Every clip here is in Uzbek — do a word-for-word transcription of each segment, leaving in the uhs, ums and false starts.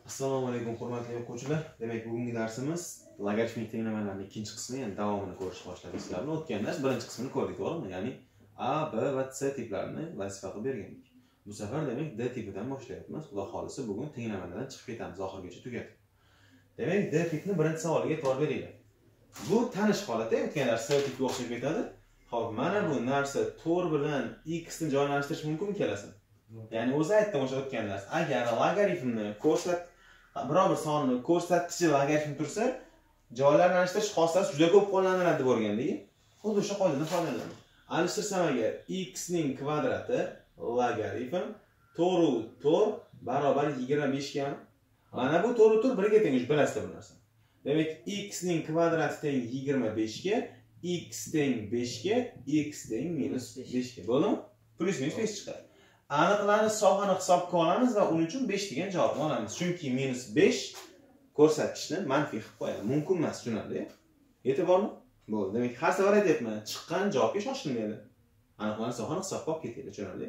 Assalomu alaykum hurmatli o'quvchilar. Demak, bugungi darsimiz logaritmik tenglamalarining ikkinchi qismi, ya'ni davomini ko'rish boshladik sizlar bilan. O'tgan dars birinchi qismini ko'rdik, to'g'rimi? Ya'ni A, B va C tiplarini vazifa qilib bergandik. Bu safar demak D tipidan boshlayapmiz. Xudo xolisa bugun tenglamalardan chiqib ketamiz, oxirigacha tugatib. Demak, D tipni birinchi savoliga e'tibor beringlar. Bu tanish holat, o'tgan dars C tipga o'xshab ketadi. Xo'p, mana bu narsa to'rt bilan x ni joylashtirish mumkin kelasin. Ya'ni o'zi aytdim o'sha o'tgan dars. Agar logaritmni ko'rsat biror bir sonni ko'rsatkichi logaritm tursa, joylashtirish xossasi juda ko'p qo'llaniladi deb o'rgandik. Xuddi o'sha qoidadan foydalanamiz. Alishtirsam agar x ning kvadrati logaritm to'rt u to'rt barobar yigirma besh ga. Mana bu to'rt u to'rt bir ga teng, bilasizlar bu narsa. Demak, x ning kvadrati teng yigirma besh ga, x teng besh ga, x teng minus besh ga. Bo'ldimi? Plus minus besh chiqadi. Aniqlarni sohani hisobga olamiz va uning uchun besh degan javobni olamiz. Chunki minus besh ko'rsatkichni manfiy qilib qo'yadi. Mumkin emas, tushunarli? E'tibormi? Bo'ldi. Demak, har safar aytyapman, chiqqan javobga shoshilmaydi. Aniqlarni sohani hisobga olib ketaylik, tushunarli?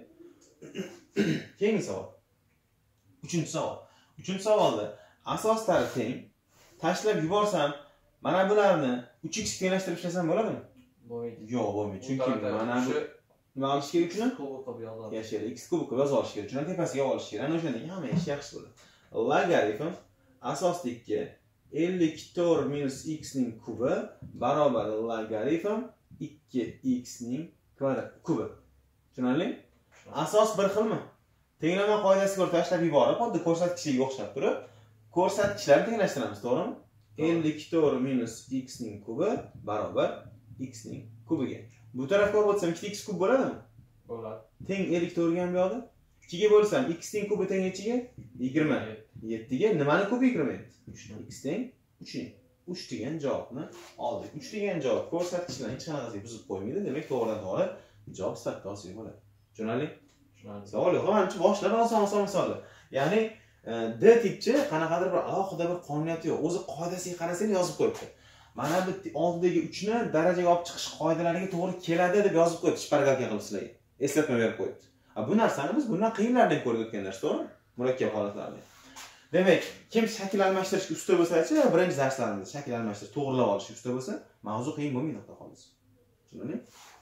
Keyingi savol. uchinchi savol. uchinchi savolda asoslari teng. Tashlab yuborsam, mana bularni uch x tenglashtirib ishlasam bo'ladimi? Bo'lmaydi. Yo'q, bo'lmaydi. Chunki mana bu nima olish kerak uchun? Kubik qilib yozadi. Yashil x kubik qilib yozib olish kerak. Shundan tepasiga olish kerak. Ana o'shandan hamma ish yaxshi bo'ladi. Logaritm asoslikka ellik to'rt minus x ning kubi barobar logaritm ikki x ning kvadrat kubi. Tushunarli? Asos bir xilmi? Tenglama qoidasiga ko'ra tashlab yuborib, xuddi ko'rsatkichga o'xshab turib, ko'rsatkichlarni tenglashtiramiz, to'g'rimi? ellik to'rt minus x ning kubi barobar x ning kubiga. Bu tarafga olib o'tsam ikki x kub bo'ladimi? Bo'ladi. Teng ellik to'rt ga ham bu yoqda. ikki ga bo'lsam x ning kubi teng nechiga? yigirma yetti ga. Nimani kubi yigirma yetti? x teng uch ning. uch degan javobni oldik. uch degan javob ko'rsatkichlarni hech qanaqasiga buzib qo'ymaydi. Demak, to'g'ridan to'g'ri javob sifatida olsak bo'ladi. Tushunarli? Tushunarli. Savol yo'q, mana boshlar oson-oson misollar. Ya'ni D tipchi qanaqadir bir alohida bir qonuniyati yo'q. O'zi qoidasiga qarasanglar yozib qo'yibdi. Mana bu oldidagi uch ni darajaga olib chiqish qoidalariga to'g'ri keladi deb yozib qo'yibdi, shpargalka qilib sizlarga. Eslatma berib qo'yibdi. Ha, bu narsani biz bundan qiyinlardan ko'rib o'tgan dars, to'g'rimi? Murakkab holatlarni. Demak, kim shakl almashtirishga usta bo'lsa-chi, birinchi darslarimizda shakl almashtirish, to'g'rilab olishga usta bo'lsa, mavzu qiyin bo'lmaydi, xudo xolis. Tushundingmi?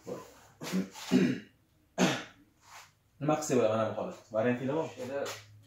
Nima qilsa bo'ladi mana bu holat? Variantlar bor. Endi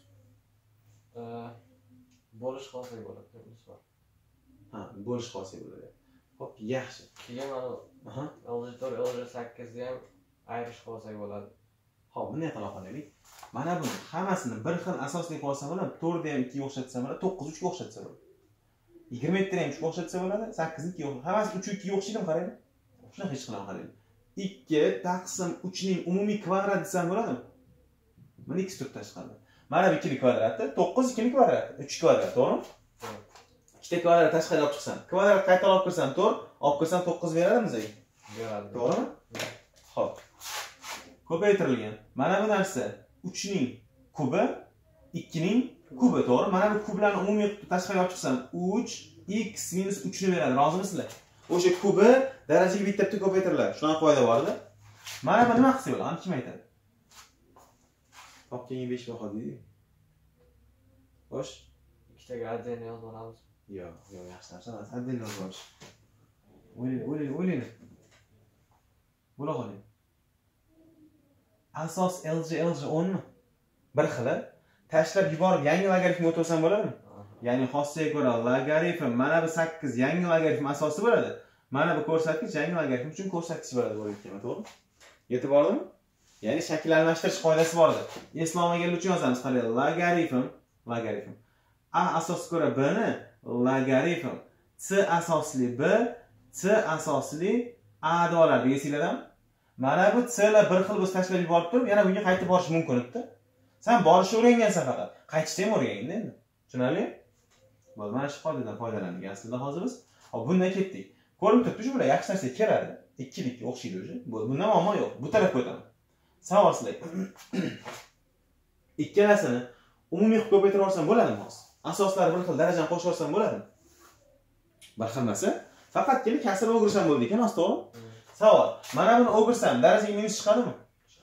bo'lish xolsak bo'ladi, deb bor. Ha, bo'lish xolsak bo'ladi. Xo'p, yaxshi. Keyin mana Aha. L to'rt L sakkiz ni ham ayirish xolsak bo'ladi. Xo'p, bunday qila qolaylik. Mana buni hammasini bir xil asosli qilsam bo'ladi, to'rt ni ham ikki ga o'xshatsam bo'ladi, to'qqiz uch ga o'xshatsa bo'ladi. yigirma yetti ni ham uch ga o'xshatsa bo'ladi, sakkiz ni ikki ga o'xshatsa. Hammasi uch ikki ga o'xshaydimi, qaraylik. Shunaqa hech qilaman, qaraylik. ikki taqsim uch ning umumiy kvadrat desam bo'ladimi? Mana x to'rtdan chiqadi. Mana bu ikki ning kvadrati, to'qqiz ikki ning kvadrati, uch kvadrat, to'g'rimi? ikkita kvadrat tashqariga olib chiqsam, kvadrat qayta olib kirsam to'rt, olib kirsam to'qqiz beradimi bizga? Beradi. To'g'rimi? Xo'p. Ko'paytirilgan. Mana bu narsa uch ning kubi, ikki ning kubi, to'g'ri? Mana bu kublarni umumiy tashqariga olib chiqsam uch x minus uch ni beradi. Rozimisizlar? O'sha kubi darajaga bitta bitta ko'paytiriladi. Shunaqa qoida bor-da. Mana bu nima qilsa bo'ladi? Ani kim aytadi? Topganga besh baho deydi. Xo'sh. Ikkitaga отдельно yozib olamiz. Yo'q, yo'q, yaxshi narsa emas. Отдельно yozib olish. O'ylaylik, o'ylaylik, o'ylaylik. Bo'la qoling. Asos L J L J o'n mi? Bir xili. Tashlab yuborib yangi logaritmga o'tib bo'ladimi? Ya'ni xossasiga ko'ra logaritm mana bu sakkiz yangi logaritm asosi bo'ladi. Mana bu ko'rsatkich yangi logaritm uchun ko'rsatkich bo'ladi bo'layotgan, to'g'ri? Yetib bordimi? Ya'ni shakl almashtirish qoidasi bor edi. Eslolmaganlar uchun yozamiz, qarang, logaritm, logaritm. A asosiga ko'ra b ni logaritm c asosli b, c asosli a deb oladi, esinglarmi? Mana bu c lar bir xil bo'lsa tashlab yuborib turib, yana bunga qaytib borish mumkin edi. Sen borishni o'rgangansan faqat, qaytishni ham o'rgangin endi. Tushunarli? Bo'ldi, mana shu qoidadan foydalandik aslida hozir biz. Hop, bundan ketdik. Ko'rib turibsiz, bular yaxshi narsa keladi. ikkilikka o'xshaydi o'sha. Bo'ldi, bundan muammo yo'q. Bu tarafga o'taman. Savol sizlarga. Ikkalasini umumiy qilib ko'paytirib olsam bo'ladimi hozir? Asoslari bir xil darajani qo'shib olsam bo'ladimi? Bir xil narsa. Faqatgina kasr o'girsam bo'ldi ekan, to'g'rimi? Savol. Mana buni o'girsam darajaga minus chiqadimi? Chiqadi.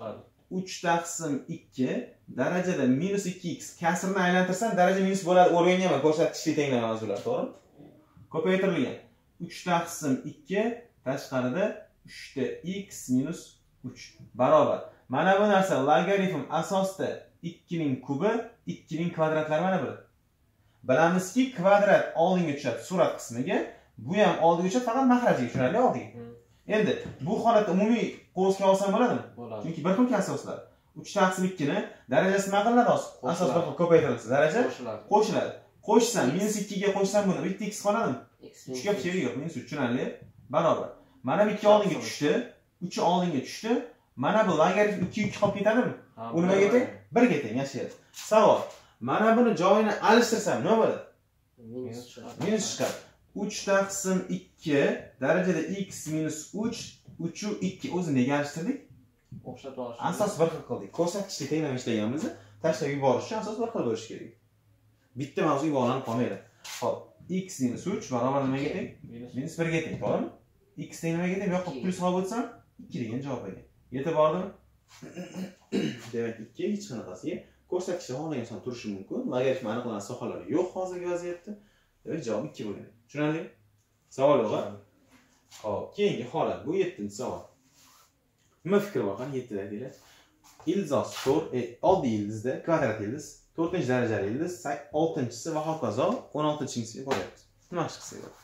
uch taqsim ikki darajada minus ikki x kasrni aylantirsan daraja minus bo'ladi. O'rganganman ko'rsatkichli tenglama mavzular, to'g'rimi? Ko'paytirilgan uch taqsim ikki tashqarida uch ta x minus uch barobar. Mana bu narsa logaritm asosida ikki ning kubi, ikki ning kvadratlari mana bu. Bilamizki, kvadrat oldinga tushadi surat qismiga, bu ham oldinga tushadi, faqat mahrajga tushadi oldiga. Endi bu holatda umumiy qo'sga olsam bo'ladimi? Bo'ladi. Chunki bir xil asoslar. uch taqsim ikki ni darajasi nima qilinadi? Asos bir xil ko'paytirilsa, daraja qo'shiladi. Qo'shiladi. Qo'shsam minus ikki ga qo'shsam buni bitta x qoladimi? uch ga kerak yo'q, minus uch tushunarli? Barobar. Mana bu ikki oldinga tushdi, uch oldinga tushdi. Mana bu logaritm ikki ikki qolib ketadimi? U nimaga teng? bir ga teng, yashaydi. Savol. Mana buni joyini alishtirsam nima bo'ladi? Minus chiqadi. Minus chiqadi. uch taqsim ikki darajada x minus uch, uch u ikki o'zi nega alishtirdik? O'xshatib olish. Asos bir xil qildik. Ko'rsatkichli tenglama ishlaganmizni tashlab yuborish uchun asos bir xil bo'lishi kerak. Bitta mavzu iboralanib qolmaydi. Xo'p, x minus uch barobar nimaga teng? Minus bir ga teng, to'g'rimi? X teng nimaga teng? Bu yoqqa plyus olib o'tsam, ikki degan javob ekan. Yetib bordimi? Demak, ikki hech qanaqasiga ko'rsatkichli xohlagan son turishi mumkin. Logaritm aniqlangan sohalar yo'q hozirgi vaziyatda. Demak, javob ikki bo'lgan. Tushunarli? Savol yo'q. Xo'p, keyingi holat bu yettinchi savol. Nima fikr bor qani yettida deylar? Ildiz to'rt, olti ildizda kvadrat ildiz, to'rtinchi darajali ildiz, oltinchisi va hokazo o'n oltinchisiga boryapmiz. Nima ish qilsak bo'ladi?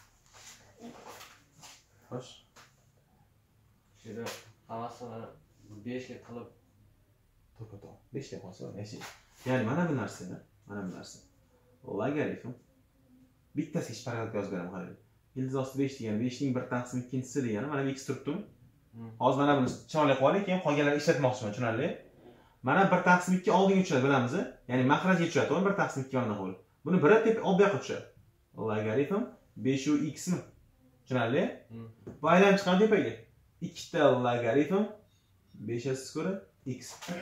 Xo'sh. Shunda hammasini besh ga qilib to'ppa besh ga qo'ysa yashaydi. Ya'ni mana bu narsani, mana bu narsa. Logaritm bittasiga parallel yozib beraman qarang. Ildiz osti besh degani besh ning bir taqsim ikkinchisi degani mana bu x turibdimi? Hozir mana buni chiroyli qilib oling, keyin qolganlarni ishlatmoqchiman, tushunarli? Mana bir taqsim ikki oldinga tushadi, bilamiz. Ya'ni mahrajga tushadi, to'g'ri? bir taqsim ikki mana bo'lib. Buni biri deb olib yoqqa tushadi. Logaritm besh u x mi? Tushunarli? Bu aylanib chiqqan tepaga. ikkita logaritm besh s ko'ra x.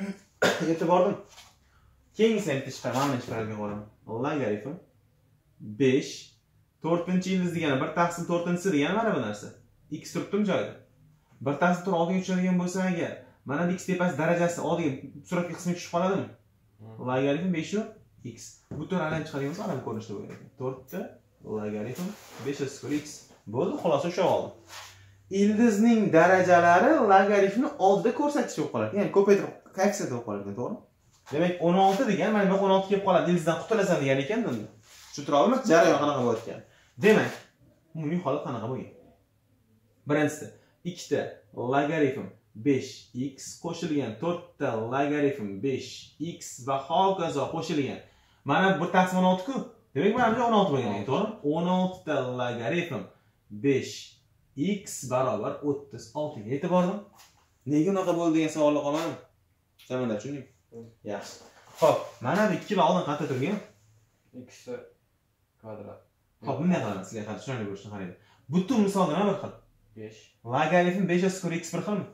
Yetib bordim. Keyingisini bitta chiqaraman, mana shu parallelga qo'yaman. Logaritm besh to'rtinchi ildiz degani bir taqsim to'rtinchisi degani mana bu narsa. X turibdimi joyida? bir taqsim to'rt oldiga tushadigan bo'lsa agar, mana bu x tepasi darajasi oldiga suratga qismi tushib qoladimi? Logaritm besh u x. Bu to'rt aylanib chiqadigan bo'lsa mana bu ko'rinishda bo'lgan ekan. to'rt ta logaritm besh s ko'ra x. Bo'ldi, xulosa shu oldi. Ildizning darajalari logaritmni oldida ko'rsatkich bo'lib qoladi. Ya'ni ko'paytirib koeffitsient bo'lib qoladi, to'g'rimi? Demak, o'n olti degan, mana bu o'n olti kelib qoladi, ildizdan qutulasan degan ekan bunda. Tushuntirolmi? Jarayon qanaqa bo'layotgan? Demak, umumiy holat qanaqa bo'lgan? Birinchisi, ikkita logaritm besh x qo'shilgan to'rt ta logaritm besh x va hokazo qo'shilgan. Mana bir taqsim o'n olti ku. Demak, mana bu o'n olti bo'lgan ekan, to'g'rimi? o'n olti ta logaritm besh x barobar o'ttiz olti ga yetib bordim. Nega unaqa bo'ldi degan savolga qolmadim. Samanda tushunding? Yaxshi. Xo'p, mana bu ikkala oldin qancha turgan? x kvadrat. Xo'p, bunday qilamiz. Sizga qancha tushunarli bo'lishini qaraylik. Butun misolda nima bir xil? besh. Logaritm besh s ko'ra x bir xilmi?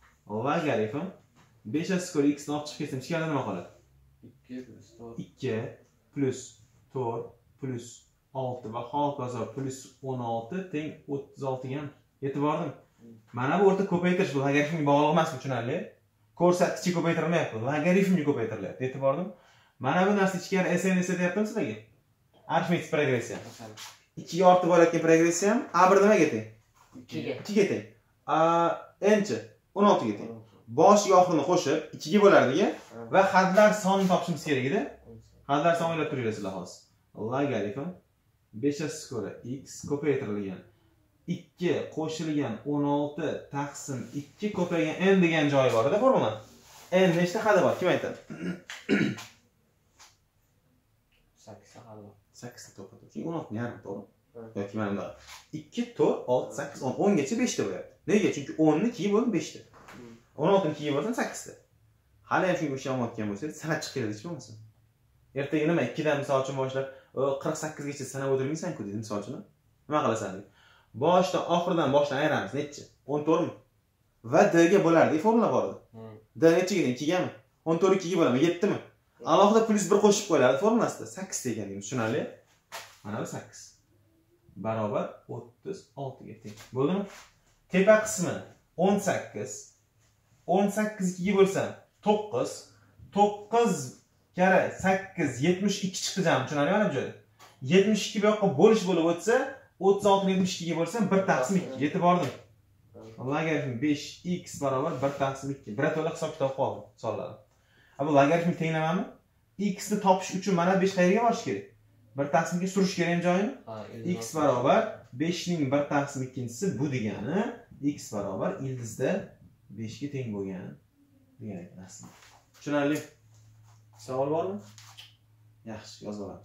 Logaritm besh s ko'ra x ni olib chiqib ketsam, ichkarida nima qoladi? ikki plus to'rt. ikki plus to'rt plus olti va hokazo plus o'n olti teng o'ttiz olti ga yetib bordim. Mana bu o'rta ko'paytirish bu logaritmga bog'liq emas, tushunarli? Ko'rsatkichi ko'paytirilmayapti, logaritmga ko'paytirilyapti. Yetib bordim. Mana bu narsa ichkari S N eslatyaptimi sizlarga? Arifmetik progressiya. ikki ga ortib borayotgan progressiya ham A bir nimaga teng? ikki ga. ikki ga teng. A n-chi o'n olti ga teng. Boshiga oxirini qo'shib ikki ga bo'lardi-ya va hadlar sonini topishimiz kerak edi. Hadlar sonini o'ylab turinglar hozir. Logaritm besh s ko'ra x ko'paytirilgan ikki qo'shilgan o'n olti taqsim ikki ko'paygan n degan joyi bor edi, formula. N nechta hadi bor? Kim aytadi? sakkiz ta hadi bor. sakkiz ta to'ppa to'g'ri. o'n olti yarim to'g'ri. Yoki mana bunda ikki, to'rt, olti, sakkiz, o'n, o'n gacha besh ta bo'lyapti. Nega? Chunki o'n ni ikki ga bo'lib besh ta. o'n olti ni ikki ga bo'lsa sakkiz ta. Hali ham shunga o'xshamayotgan bo'lsa, sanab chiqib keladi, hech bo'lmasa. Ertaga nima ikki dan misol uchun boshlab qirq sakkiz gacha sanab o'tirmaysan-ku dedi misol uchun. Nima qilasan deb. Boshdan oxiridan boshdan ayiramiz, nechi? o'n to'rt mi? Va d ga bo'lardi, formula bor edi. D nechiga teng? ikki gami? o'n to'rt ikki ga bo'ladimi? yetti mi? Alohida plus bir qo'shib qo'yiladi formulasida. sakkiz degan deymiz, tushunarli? Mana bu sakkiz barobar o'ttiz olti ga teng. Bo'ldimi? Tepa qismi o'n sakkiz. o'n sakkiz ikki ga bo'lsam, to'qqiz. to'qqiz kare sakkiz yetmish ikki chiqdi jami. Tushunarli mana bu joyda. yetmish ikki bu yoqqa bo'lish bo'lib o'tsa, o'ttiz olti ni yetmish ikki ga bo'lsam bir taqsim ikki. Yetib bordim. Logaritm besh x barobar bir taqsim ikki. Birato'la hisob kitob qoldi sonlar. Ha bu logaritmik tenglamami? X ni topish uchun mana besh qayerga borish kerak? bir taqsimga surish kerak joyini. X barobar besh ning bir taqsim ikkinchisi bu degani x barobar ildizda besh ga teng bo'lgan degan ekan aslida. Tushunarli? Savol bormi? Yaxshi, yozib olamiz.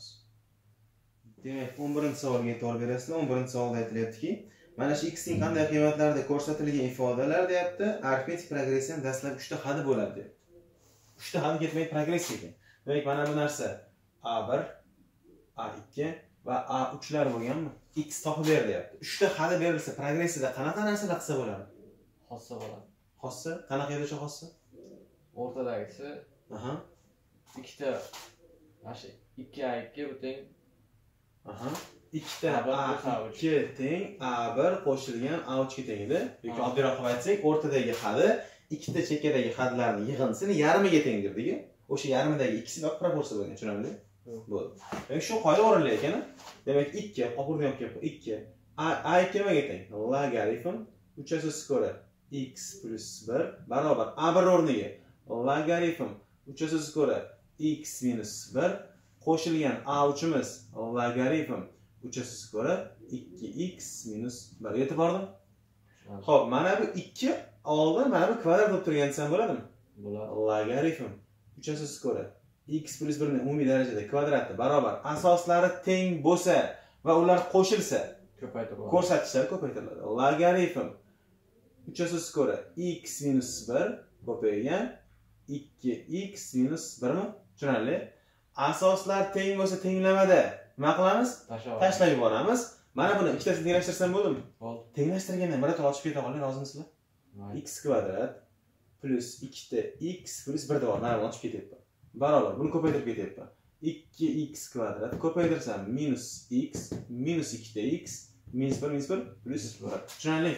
Demak, o'n birinchi savolga e'tibor berasizlar. o'n birinchi savolda aytilyaptiki, mana shu x ning qanday qiymatlarda ko'rsatilgan ifodalar deyapti. Arifmetik progressiyaning dastlab uchta hadi bo'ladi deyapti. uchta hadi ketmay progressiya ekan. Demak, mana bu narsa a bir, a ikki va a uch lar bo'lganmi? X topib ber deyapti. uchta hadi berilsa, progressiyada qanaqa narsalar qilsa bo'ladi? Xossa bo'ladi. Xossa? Qanaqa yerda xossa? O'rtadagisi. Aha. Ikkita mana ikki a ikki bu teng. Aha. Ikkita a ikki teng a bir qo'shilgan a uch ga teng edi. Yoki oddiyroq qilib aytsak, o'rtadagi hadi ikkita chekkadagi hadlarning yig'indisini yarmiga tengdirdik. O'sha yarmidagi ikkisi yoq proporsiya bo'lgan, tushunarli? Bo'ldi. Demak, shu qoida o'rinli ekan. Demak, ikki, oxirgi yoqqa ikki. A ikki nimaga teng? Logaritm uch asos ko'ra x plus bir barobar a bir o'rniga logaritm uch asos ko'ra x minus bir qo'shilgan a uch imiz logaritm uch asos ko'ra ikki x minus bir. Yetib bordim? Xo'p, mana bu ikki oldin mana bu kvadrat bo'lib turgan desam bo'ladimi? Bo'ladi. Logaritm uch asos ko'ra x plus bir ning umumiy darajada kvadrati barobar asoslari teng bo'lsa va ular qo'shilsa ko'paytiriladi. Ko'rsatkichlar ko'paytiriladi. Logaritm uch asos ko'ra x minus bir ko'paygan ikki x minus bir mi? Tushunarli? Asoslar teng bo'lsa tenglamada nima qilamiz? Tashlab yuboramiz. Mana buni ikkitasini tenglashtirsam bo'ldimi? Bo'ldi. Tenglashtirgandan bir ochib keta qoling, rozimisizlar? X kvadrat plus ikkita x plus bir bor. Mana buni ochib ketyapman. Barobar buni ko'paytirib ketyapman. ikki x kvadrat ko'paytirsam minus x minus ikkita x minus bir minus bir plus bir. Tushunarli?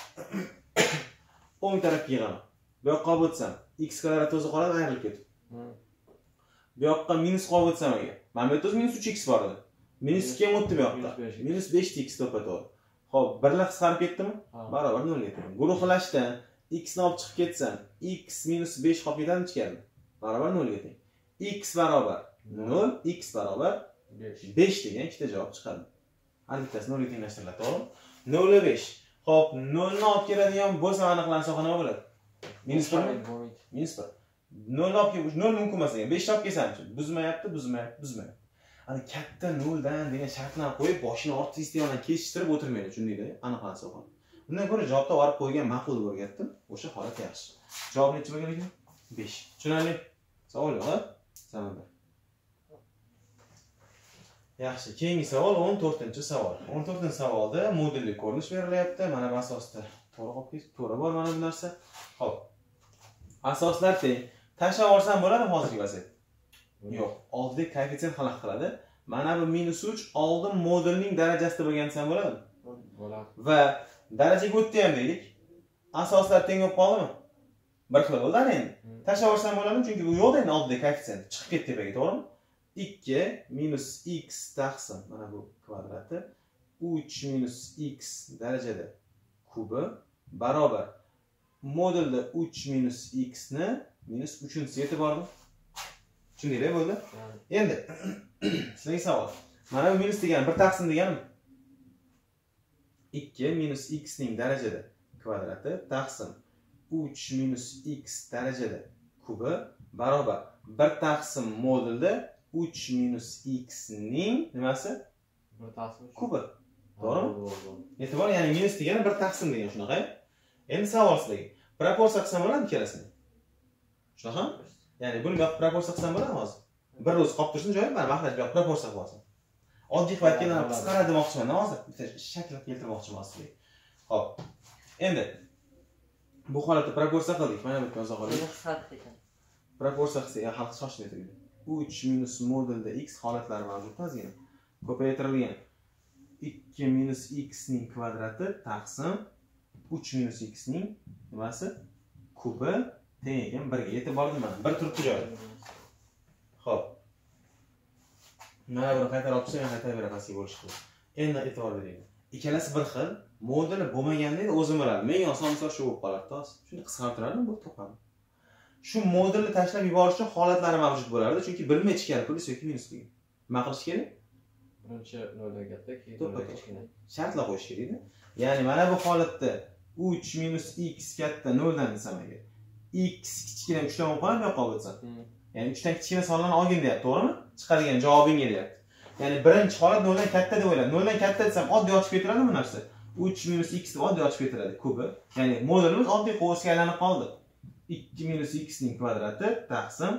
o'ng tarafga yig'aman. Bu yoqqa olib o'tsam x kvadrat o'zi qoladi, ayrilib ketdi. Bu yoqqa minus qo'yib o'tsam agar. Mana bu yerda o'zi minus uch x bor edi. Minus ikki ham o'tdi bu yoqqa. Minus besh x to'pato'g'ri. Xo'p, birlar qisqarib ketdimi? Barobar nol ga teng. Guruhlashdan x ni olib chiqib ketsam, x minus besh qolib ketadi ichkarida. Barobar nol ga teng. X barobar nol, x barobar besh degan ikkita javob chiqadi. Har bittasi nol ga tenglashtiriladi, to'g'rimi? nol ga besh. Xo'p, nol ni olib keladigan bo'lsa aniqlansa nima bo'ladi? Minus bir mi? Minus bir. nol olib kelib, nol mumkin emas ekan. besh olib kelsamchi, buzmayapti, buzmayapti, buzmayapti. Ana katta noldan degan shartlarni qo'yib, boshini ortiq istiyoqdan kechishtirib o'tirmaydi, tushundingmi? Aniqlansa o'qon. Bundan ko'ra javobda borib qo'ygan ma'qul o'rgatdim. O'sha holat yaxshi. Javob necha bo'lgan ekan? besh. Tushunarli? Savol yo'q, ha? Samandar. Yaxshi, keyingi savol o'n to'rtinchi savol. o'n to'rtinchi savolda modulli ko'rinish berilyapti. Mana bu asosda to'g'ri olib kelib, to'g'ri bor mana bu narsa. Xo'p. Asoslar teng. Tashlab olsam bo'ladimi hozirgi vaziyat? Yo'q, oldidagi koeffitsient xalaq qiladi. Mana bu minus uch oldin modulning darajasida bo'lgan desam bo'ladimi? Bo'ladi. Va darajaga o'tdi ham deylik. Asoslar teng bo'lib qoldimi? Bir xil bo'ldi endi. Tashlab olsam bo'ladimi? Chunki bu yo'q endi oldidagi koeffitsient chiqib ketdi tepaga, to'g'rimi? ikki minus x taqsim mana bu kvadrati uch minus x darajada kubi barobar modulda uch minus x ni minus uchinchisi yetib bordi. Tushundinglar bo'ldi? Endi sizlarga savol. Mana bu minus degani bir taqsim deganimi? ikki minus x ning darajada kvadrati taqsim uch minus x darajada kubi barobar bir taqsim modulda uch minus x ning nimasi? bir taqsim kubi. To'g'rimi? E'tibor, ya'ni minus degani bir taqsim degan shunaqa. Endi savol sizlarga. Proporsiya qilsam bo'ladimi ikkalasini? Shunaqa? Ya'ni buni yo'q proporsiya qilsam bo'ladimi hozir? Bir o'zi qolib tursin joyi, mana maxraj yo'q proporsiya qilib olsam. Oddiy qilib aytganda qisqaradi demoqchiman hozir. Bitta shaklni keltirmoqchiman sizga. Xo'p. Endi bu holatda proporsiya qildik. Mana bu yerga yoza qo'ydik. Proporsiya qilsak, xalq shoshmaydi. uch minus modulda x holatlari mavjud ozgina. Ko'paytirilgan ikki minus x ning kvadrati taqsim uch minus x ning nimasi? Kubi teng ekan birga yetib bordim mana. bir turibdi joyida. Xo'p. Mana buni qaytarib olsa, men qaytarib beraman bo'lishdi. Endi e'tibor bering. Ikkalasi bir xil, modeli bo'lmaganda o'zim bilaman. Men oson misol shu bo'lib qolardi, to'g'ri. Shuni qisqartirardim, bu topadi. Shu modelni tashlab yuborish uchun holatlari mavjud bo'lardi, chunki bilmay ichkari plyus yoki minus degan. Nima qilish kerak? Birinchi noldan katta, keyin noldan kichkina. Shartlar qo'yish kerak-da. Ya'ni mana bu holatda uch minus x katta noldan desam agar, x kichkina uch dan bo'lib qoladi, bu yoqqa o'tsa. Ya'ni uch dan kichkina sonlarni olgin deyapti, to'g'rimi? Chiqadigan javobingga deyapti. Ya'ni birinchi holat noldan katta deb o'yla. noldan katta desam oddiy ochib ketiradi bu narsa. uch minus x deb oddiy ochib ketiradi kubi. Ya'ni modelimiz oddiy qovusga aylanib qoldi. ikki minus x ning kvadrati taqsim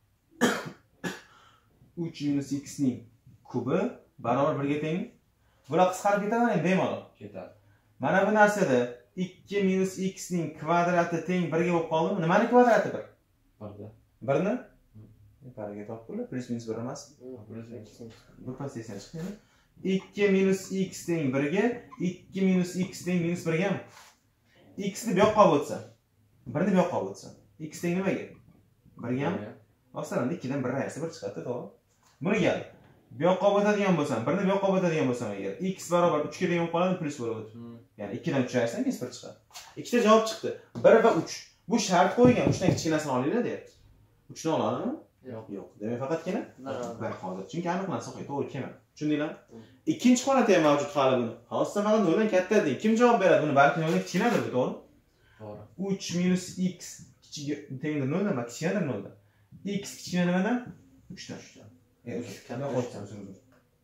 uch minus x ning kubi barobar birga teng. Bular qisqarib ketadimi? Bemalol ketadi. Mana bu narsada ikki minus x ning kvadrati teng birga bo'lib qoldimi? Nimani kvadrati bir? birda. birni? Bariga topib, plus minus bir emas. Plus minus bir pastasdan chiqadi. ikki minus x teng birga, ikki minus x teng minus birgami? X ni bu yoqqa olib o'tsa, birni bu yoqqa olib o'tsa, x teng nimaga? birgami? Masalan, ikki dan bir rayasi bir chiqadi, to'g'ri? Buni gal. Bu yoqqa olib o'tadigan bo'lsam, birni bu yoqqa olib o'tadigan bo'lsam agar, x barobar uch ga teng bo'lib qoladi, plus bo'lib o'tadi. Ya'ni ikki dan uch rayasidan minus bir chiqadi. Ikkita javob chiqdi. bir va uch. Bu shart qo'ygan, uch dan kichkinasini olinglar deyapti. uch ni oladimi? Yo'q. Yo'q. Demak, faqatgina bir hozir. Chunki aniq narsa qo'y, to'g'ri kelmadi. Tushundinglarmi? Hmm. Ikkinchi holati ham mavjud hali buni. Hozir faqat noldan katta deng. Kim javob beradi buni? Balki noldan kichkinadir bu, to'g'ri? To'g'ri. uch minus x kichigi tengdir noldan, balki kichkinadir noldan. X kichkina nimadan? uch dan. E, o'zim katta qo'ysam, o'zim o'zim.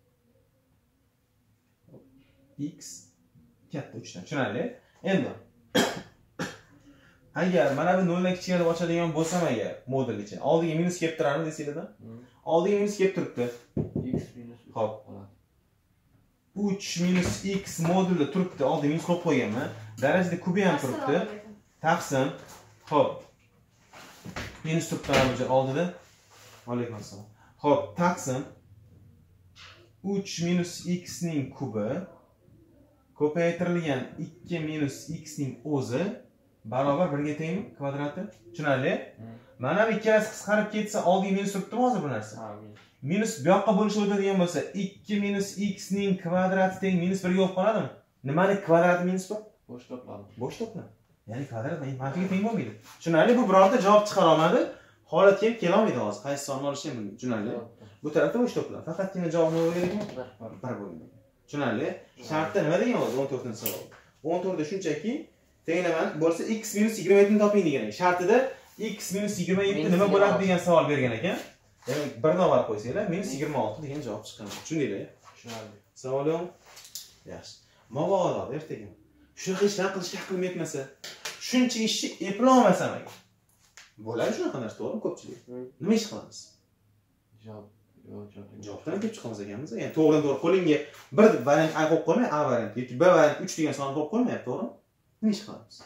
X katta uch dan. Tushunarli? Endi agar mana bu noldan kichkina deb ochadigan bo'lsam agar model uchun oldiga minus kelib turarmi desanglar? Oldiga minus kelib turibdi. X minus Xo'p. uch minus x moduli turibdi. Oldiga minus qo'yib qo'yganman. Darajada kubi ham turibdi. Taqsim. Xo'p. Minus turibdi mana oldida. Alaykum assalom. Xo'p, taqsim uch minus x ning kubi ko'paytirilgan ikki minus x ning o'zi barobar birga tengmi kvadrati? Tushunarli? Mana bu ikkalasi qisqarib ketsa, oldiga minus turibdimi hozir bu narsa? Ha, minus. Minus bu yoqqa bo'lishib o'tadigan bo'lsa, ikki minus x ning kvadrati teng minus bir ga bo'lib qoladimi? Nimani kvadrati minus bir? Bo'sh to'plam. Bo'sh to'plam. Ya'ni kvadrat manfiga teng bo'lmaydi. Tushunarli? Bu birorta javob chiqara olmadi. Holat kelib kela olmaydi hozir. Qaysi sonni olishni ham bilmaydi. Tushunarli? Bu tarafda bo'sh to'plam. Faqatgina javob nima bo'layotgan? bir bo'ladi. Tushunarli? Shartda nima degan hozir o'n to'rtinchi savol. o'n to'rtda shunchaki tenglaman bo'lsa x minus yigirma yetti ni toping degan ekan. Shartida x minus yigirma yetti nima bo'ladi degan savol bergan ekan. Demak, bir navbar qo'ysanglar, minus yigirma olti degan javob chiqqan. Tushundinglar? Tushunarli. Savol yo'qmi? Yaxshi. Mabodo ertaga shunaqa ishlar qilishga aqlim yetmasa, shuncha ishni eplolmasam agar. Bo'ladi shunaqa narsa, to'g'rimi ko'pchilik? Nima ish qilamiz? Javob, yo'q, javob. Javobdan kelib chiqamiz ekanmiz. Ya'ni to'g'ridan to'g'ri qo'lingga bir variant A qo'yib qo'ymay, A variant yoki B variant uch degan sonni qo'yib qo'ymayapti, to'g'rimi? Nima ish qilamiz?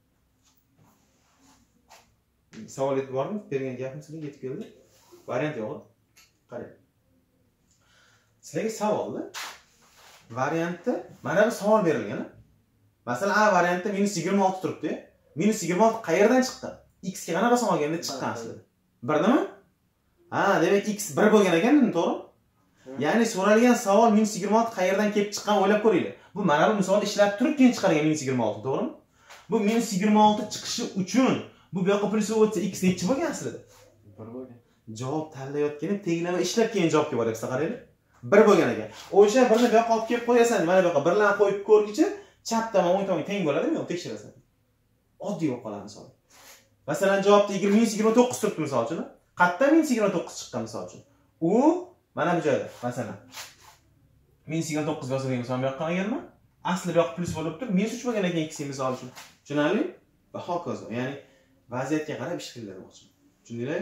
Savol etib bormi? Bergan gapim sizga yetib keldi. Variant yo'q. Qarang. Sizlarga savolda variantda mana bu savol berilgan. Masalan, A variantda minus yigirma olti turibdi. minus yigirma olti qayerdan chiqqan? X ga qanaqa rasam olganda chiqqan aslida? birdami? Ha, demak x bir bo'lgan ekan, to'g'ri? Ya'ni so'ralgan savol minus yigirma olti qayerdan kelib chiqqan o'ylab ko'ringlar. Bu mana bu misolda ishlab turib keyin chiqargan minus yigirma olti, to'g'rimi? Bu minus yigirma olti chiqishi uchun bu bu yoqqa plyus o'tsa x nechi bo'lgan aslida? bir bo'lgan. Javob tanlayotganim teglama ishlab keyin javobga boryapsiz, qaranglar. bir bo'lgan ekan. O'sha birni bu yoqqa olib kelib qo'yasan, mana bu yoqqa birlarni qo'yib ko'rgichi, chap tomon o'ng tomon teng bo'ladimi yo'q tekshirasan. Oddiy bo'lib qoladi misol. Masalan, javobda minus yigirma to'qqiz turibdi misol uchun. Qayerdan minus yigirma to'qqiz chiqqan misol uchun? U mana bu joyda, masalan. minus yigirma to'qqiz yozilgan misol bu yoqqa olganman. Asli bu yoq plyus bo'lib turib, minus uch bo'lgan ekan x misol uchun. Tushunarli? Va hokazo. Ya'ni vaziyatga qarab ish qilinadi moqchi. Tushundinglar?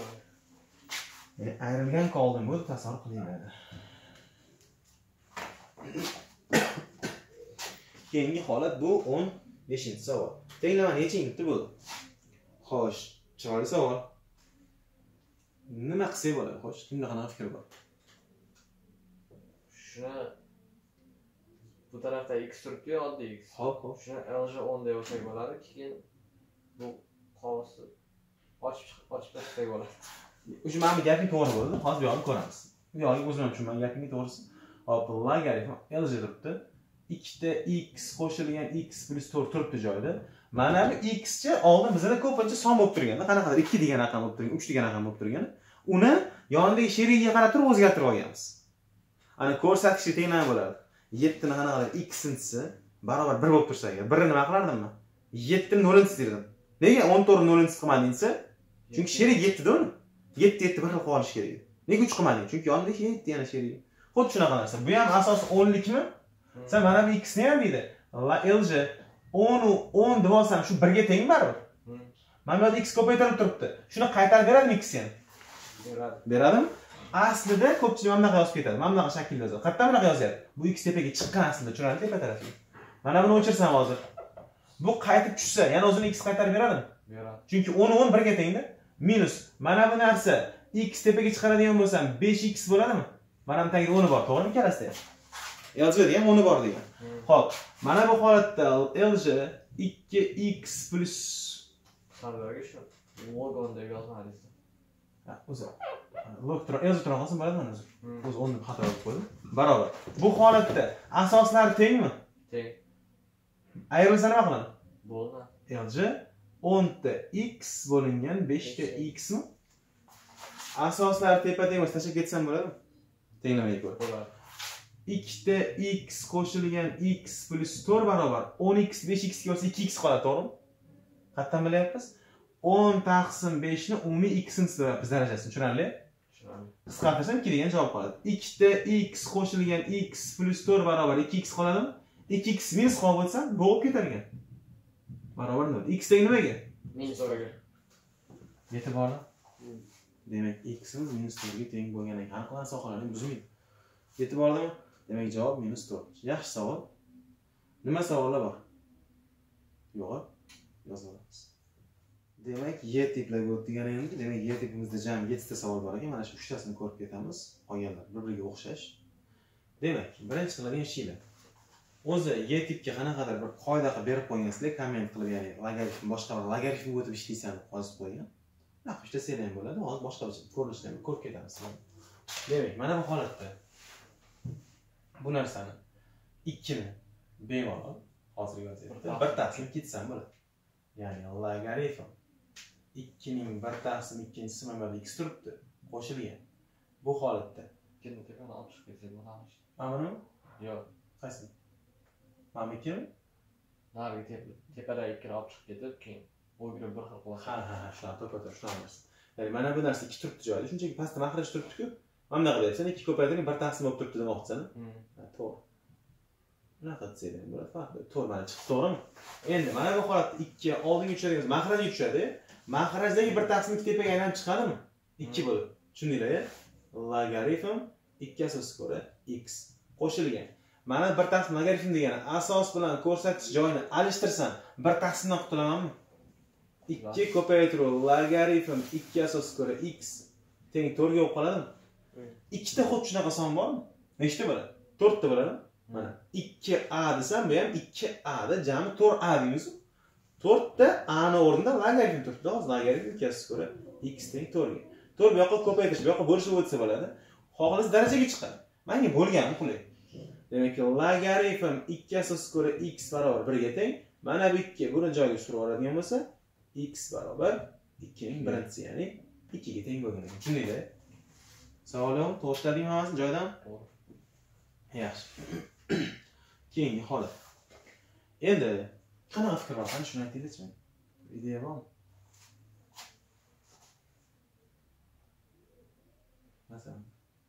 Yani ayrilgan qoldim, bu tasavvur qilinglar. Keyingi holat bu o'n beshinchi savol. Tenglama nechinchi bu? Xo'sh, chiroyli savol. Nima qilsak bo'ladi? Xo'sh, kimda qanaqa fikr bor? Shuni bu tarafda x turibdi, oddiy x. Xo'p, xo'p. Shuni L J o'n deb olsak bo'ladi, keyin bu qovsi ochib chiqib, ochib tashlasak bo'ladi. Shu meni gaping to'g'ri bo'ldi. Hozir bu yoqni ko'ramiz. Bu yoqni o'zim ham tushunmadim, gapingiz to'g'risi. Hop, logaritm L J turibdi. ikkita x qo'shilgan x plus to'rt turibdi joyida. Mana bu x chi oldin bizda ko'pincha son bo'lib turganda, qanaqadir ikki degan raqam bo'lib turgan, uch degan raqam bo'lib turgan. Uni yonidagi sherigiga qarab turib o'zgartirib olganmiz. Ana ko'rsatkichga tenglab bo'ladi. yetti ni qanaqadir x-inchisi barobar bir bo'lib tursa agar, bir ni nima qilardimmi? yetti ni nol-inchisi derdim. Nega o'n to'rt ni nol-inchisi qilmading desa? Chunki sherig yetti-da uni. yetti yetti bir xil qilish kerak. Nega uch qilmading? Chunki yonida yetti yana sherig. Xuddi shunaqa narsa. Bu ham asosi o'nlikmi? Sen mana bu x ni ham deydi. L J o'n u o'n deb olsam shu bir ga teng baribir. Mana bu yerda x ko'paytirib turibdi. Shuni qaytarib beradimi x ni? Beradi. Beradimi? Aslida ko'pchilik mana bunaqa yozib ketadi. Mana bunaqa shaklda yozadi. Qayerdan bunaqa yozyapti? Bu x tepaga chiqqan aslida, tushunarli tepa tarafiga. Mana buni o'chirsam hozir. Bu qaytib tushsa, yana o'zini x qaytarib beradimi? Beradi. Chunki o'n o'n bir ga tengda. Minus. Mana bu narsa x tepaga chiqaradigan bo'lsam besh x bo'ladimi? Mana bu tagida o'ni bor, to'g'rimi ikkalasida? Yoziladi ham o'ni bor degan. Xo'p, mana bu holatda L J ikki x plus Sanlarga shu logonda yozmadingiz. Ha, o'zi. Log tur, yozib tura olsam bo'ladimi o'zi? O'zi o'nni xato qilib qo'ydim. Barobar. Bu holatda asoslari tengmi? Teng. Ayrilsa nima qiladi? Bo'ldi. L J o'n ta x bo'lingan besh ta x mi? Asoslari tepa-teng bo'lsa tashlab ketsam bo'ladimi? Tenglamay ko'r. Bo'ladi. ikkita x qo'shilgan x plus to'rt barobar o'n x besh x ga bo'lsa ikki x qoladi, to'g'rimi? Qayerdan bilyapmiz? o'n taqsim besh ni umumiy x-ni so'rayapmiz darajasini, tushunarli? Tushunarli. Qisqartirsam ikki degan javob qoladi. ikkita x qo'shilgan x plus to'rt barobar ikki x qoladimi? ikki x minus qolib bo'lsa, bu bo'lib ketar ekan. Barobar nima? X teng nimaga? Minus to'rtga. Yetib bordi. Demak, x-imiz minus to'rt ga teng bo'lgan ekan. Aniqlan sohalarni buzmaydi. Yetib bordimi? Demak, javob minus to'rt. Yaxshi savol. Nima savollar bor? Yo'q, yozib olamiz. Demak, Y tiplarga o'tdik endi. Demak, Y tipimizda jami yetti ta savol bor ekan. Mana shu uchtasini ko'rib ketamiz. Qolganlar bir-biriga o'xshash. Demak, birinchi qiladigan ishlar. O'zi Y tipga qanaqadir bir qoida qilib berib qo'ygansizlar, komment qilib, ya'ni logaritm boshqa bir logaritmga o'tib ishlaysan deb yozib qo'ygan. Naqsh ishlasanglar ham bo'ladi. Hozir boshqa bir ko'rinishlarni ko'rib ketamiz. Demak, mana bu holatda bu narsani ikki ni bemalol hozir yozyapti. bir taqsim ketsam bo'ladi. Ya'ni logaritm ikki ning bir taqsim ikkinchisi mana bu x turibdi, qo'shilgan. Bu holatda ikki ni tepani olib chiqib ketsak bo'ladimi? mana buni? Yo'q. Qaysi? Mana ikki mi? Nariga tepada ikki ni olib chiqib ketib, keyin o'girib bir xil qilib. Ha, ha, ha, shunaqa to'pata, shunaqa. Ya'ni mana bu narsa ikki turibdi joyida, shunchaki pastda mahraj turibdi-ku. Mana bunaqa deyapsan, ikki ko'paytirib bir taqsim bo'lib turibdi demoqchisan. Ha, to'g'ri. Bunaqa desang bo'ladi, farqi. To'g'ri, mana chiqdi, to'g'rimi? Endi mana bu holatda ikki oldinga tushadigan mahrajga tushadi. Mahrajdagi bir taqsim ikki tepaga aylanib chiqadimi? ikki bo'lib. Tushundinglar-a? Logaritm ikki asos ko'ra x qo'shilgan. Mana bir taqsim logaritm degani asos bilan ko'rsatish joyini alishtirsam, bir taqsimdan qutulamanmi? ikki ko'paytiruv logaritm ikki asos ko'ra x teng to'rt ga bo'lib qoladimi? ikkita xuddi shunaqa son bormi? Nechta bo'ladi? to'rt ta bo'ladi. Mana ikki a desam, bu ham ikki a da jami to'rt a deymiz. to'rt ta a ni o'rnida logaritm turibdi. Hozir logaritm ikki asos ko'ra x teng to'rt ga. to'rt bu yoqqa ko'paytirish, bu yoqqa bo'lishib o'tsa bo'ladi. Xohlasangiz darajaga chiqadi. Menga bo'lganmi qulay. Demak, logaritm ikki asos ko'ra x barobar bir ga teng. Mana bu ikki buni joyiga surib oladigan bo'lsa, x barobar ikki ning birinchisi, ya'ni ikki ga teng bo'lgan ekan. Tushundinglar? Savol yo'q, to'xtadingmi hammasini joyidan? To'g'ri. Yaxshi. Keyingi holat. Endi qanaqa fikr bor? Qani shuni aytingizchi. Ideya bormi? Masalan.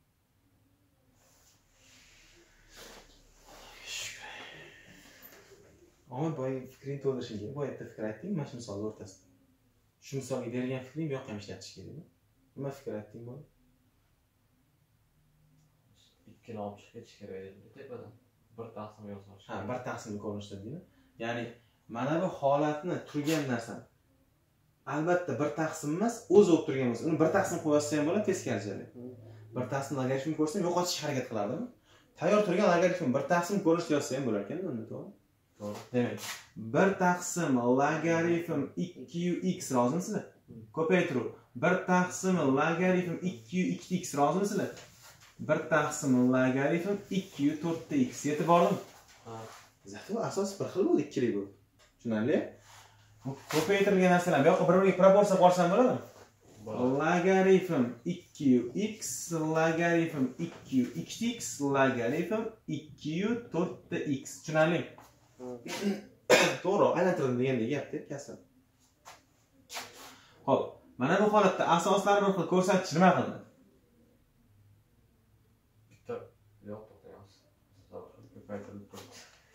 Ama boy fikrini to'ldirishing kerak. Bu yerda fikr aytding, mana shu misollar o'rtasida. Shu misolga bergan fikring bu yoqqa ham ishlatish kerakmi? Nima fikr aytding bu? ikki ni olib chiqib ketish kerak edi. Tepadan bir taqsim yozish. Ha, bir taqsimli ko'rinishda deymi? Ya'ni mana bu holatni turgan narsani albatta bir taqsim emas, o'z bo'lib turgan bo'lsa, uni bir taqsim qo'ysa ham bo'ladi, teskarchalik. Bir taqsim logaritmni ko'rsam yo'qotishga harakat qilardimi? Tayyor turgan logaritm bir taqsim ko'rinishda yozsa ham bo'lar ekan, unda to'g'ri. To'g'ri. Demak, bir taqsim logaritm ikki u x rozimisizlar? Ko'paytiruv. bir taqsimi logaritm ikki yu ikki x rozimisizlar? bir taqsimi logaritm ikki yu to'rt x yetib bordimi? Ha. Zato asos bir xil bo'ldi, ikkilik bo'ldi. Tushunarli? Ko'paytirilgan narsalar bu yoqqa bir-biriga proporsiya qo'shsam bo'ladimi? Logaritm ikki yu x logaritm ikki yu ikki x logaritm ikki yu to'rt x. Tushunarli? To'g'ri, aylantirdim degandek gap-da, kasb. Xo'p, mana bu holatda asoslar bir xil ko'rsatkich nima qildi? Bitta yo'q to'xtaymiz. Ko'paytirilib turibdi.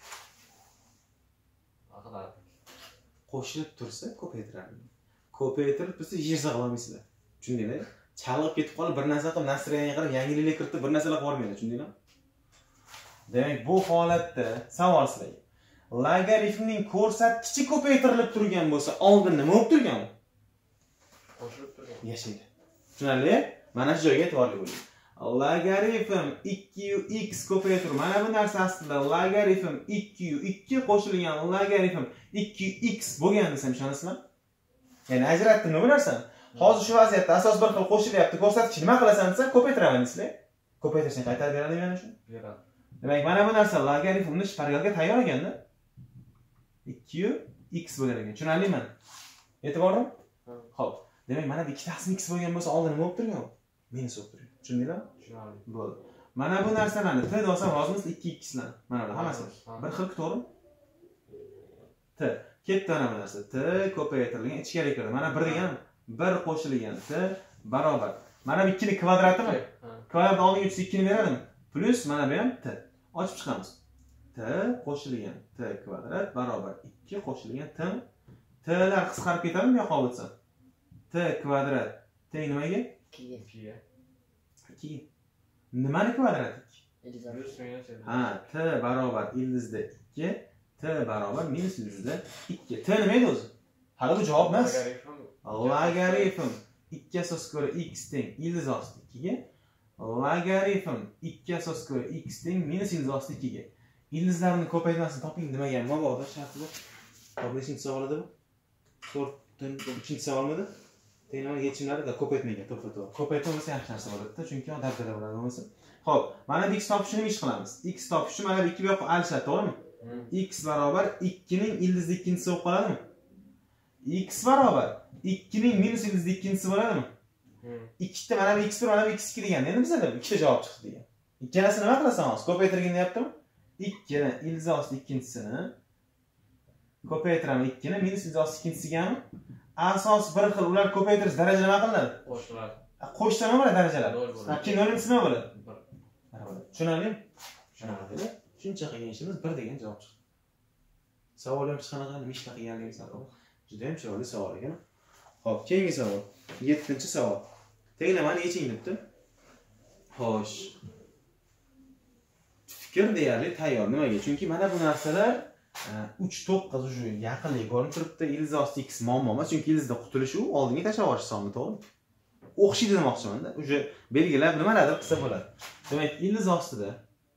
Aqllar. Qo'shilib tursa ko'paytiradi. Ko'paytirib tursa yig'iza qilolmaysizlar. Tushundinglar? Chalg'ib ketib qolib, bir narsa qilib, nasriyanga qarab yangiliklar kiritib, bir narsalar qilib olmaydi, tushundinglar? Demak, bu holatda savol sizlarga. Logaritmning ko'rsatkichi ko'paytirilib turgan bo'lsa, oldin nima bo'lib turgan? Qo'shilib turgan. Yashaydi. Tushunarli? Mana shu joyga e'tiborli bo'ling. Logaritm ikki yu x ko'paytiruv. Mana bu narsa aslida logaritm ikki yu ikki qo'shilgan logaritm ikki yu x bo'lgan desam ishonasizmi? Ya'ni ajratdim bu narsani. Hozir shu vaziyatda asos bir xil qo'shilyapti. Ko'rsatkich nima qilasan desa, ko'paytiraman deysizlar. Ko'paytirishni qaytarib beradimi mana shu? Beradi. Demak, mana bu narsa logaritmni shpargalga tayyor ekanda. ikki yu x bo'lgan ekan. Tushunarlimi? E'tibormi? Xo'p. Demak, mana bu ikki taqsim x bo'lgan bo'lsa, oldin nima bo'lib turgan? Minus bo'lib turgan. Tushundinglarmi? Tushunarli. Bo'ldi. Mana bu narsalarni t deb olsam rozimisiz ikki xlar. Mana bular hammasi. Bir xil, to'g'rimi? T. Ketdi mana bu narsa. T ko'paytirilgan ichkariga kirdi. Mana bir degan bir qo'shilgan t barobar. Mana bu ikki ning kvadratimi? Kvadrat oldinga tushsa ikki ni beradimi? Plus mana bu ham t. Ochib chiqamiz. T qo'shilgan t kvadrat barobar ikki qo'shilgan t. T'lar qisqarib ketadimi yo'q bo'lsa? T kvadrat teng nimaga? ikki ga. ikki. Nimani kvadrati? Plus minus. Ha, t barobar ildizda ikki, t barobar minus ildizda ikki. T nima edi o'zi? Hali bu javob emas. Logaritm ikki asosga ko'ra x teng ildiz osti ikki ga. Logaritm ikki asosga ko'ra x teng minus ildiz osti ikki ga. Ildizlarning ko'paytmasini toping demagan mabodo shartida. beshinchi savolida bu. to'rtinchi uchinchi savolmidi? Tenglar yechimlarida ko'paytmagan, to'xtatib. Ko'paytib bo'lsa yaxshi narsa bo'ladi-da, chunki dabdala bo'ladi bo'lmasa. Xo'p, mana x topishni ish qilamiz. X topishni mana bu ikki bu yoqqa alishadi, to'g'rimi? X barobar ikki ning ildizda ikkinchisi bo'lib qoladimi? X barobar ikki ning minus ildizda ikkinchisi bo'ladimi? ikkita mana bu x bir, mana bu x ikki degan. Endi bizda ikkita javob chiqdi degan. Ikkalasini nima qilasan hozir? Ko'paytirgin deyaptimi? ikki ni ildiz osti ikkinchisini ko'paytiraman ikki ni minus ildiz osti ikkinchisini asos bir xil, ular ko'paytirish daraja nima qilinadi? Qo'shiladi. Qo'shsa nima bo'ladi darajalar? ikki nolninchisi nima bo'ladi? bir. Tushunarlimi? Tushunarli. Shuncha qilgan ishimiz bir degan javob chiqdi. Savol ham qanaqa mishla qilganligingiz haqida. Juda ham chiroyli savol ekan. Xo'p, keyingi savol. yettinchi savol. Tenglamani yeching debdi. Xo'sh. Fikr deyarli tayyor. Nimaga? Chunki mana bu narsalar uch to'qqiz уже yaqinlik ko'rinib turibdi. Ildiz osti x muammo emas, chunki ildizda qutulish u oldinga tashlab olish hisobini, to'g'rimi? O'xshaydi demoqchiman-da. Уже belgilab nimalardir qilsa bo'ladi. Demak, ildiz ostida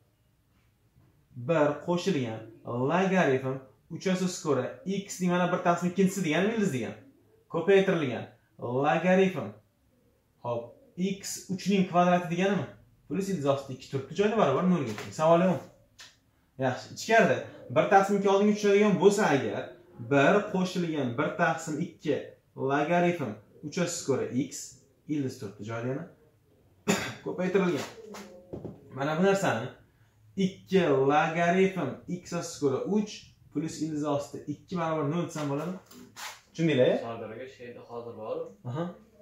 bir qo'shilgan logaritm uch asosga ko'ra x ning mana bir taqsim ikkinchisi degan ildiz degan. Ko'paytirilgan logaritm. Xo'p, x uch ning kvadrati deganimi? Plus ildiz ostida ikki turibdi joyda barobar nol ga teng. Savol yo'q. Yaxshi, ichkarida bir taqsim ikki oldinga tushadigan bo'lsa agar bir qo'shilgan bir taqsim ikki logaritm uch asosga ko'ra x ildiz turibdi joyda yana ko'paytirilgan. Mana bu narsani ikki logaritm x asosga ko'ra uch plus ildiz ostida ikki barobar nol desam bo'ladi. Tushundinglar? So'rlarga şeyda hozir bor. Aha.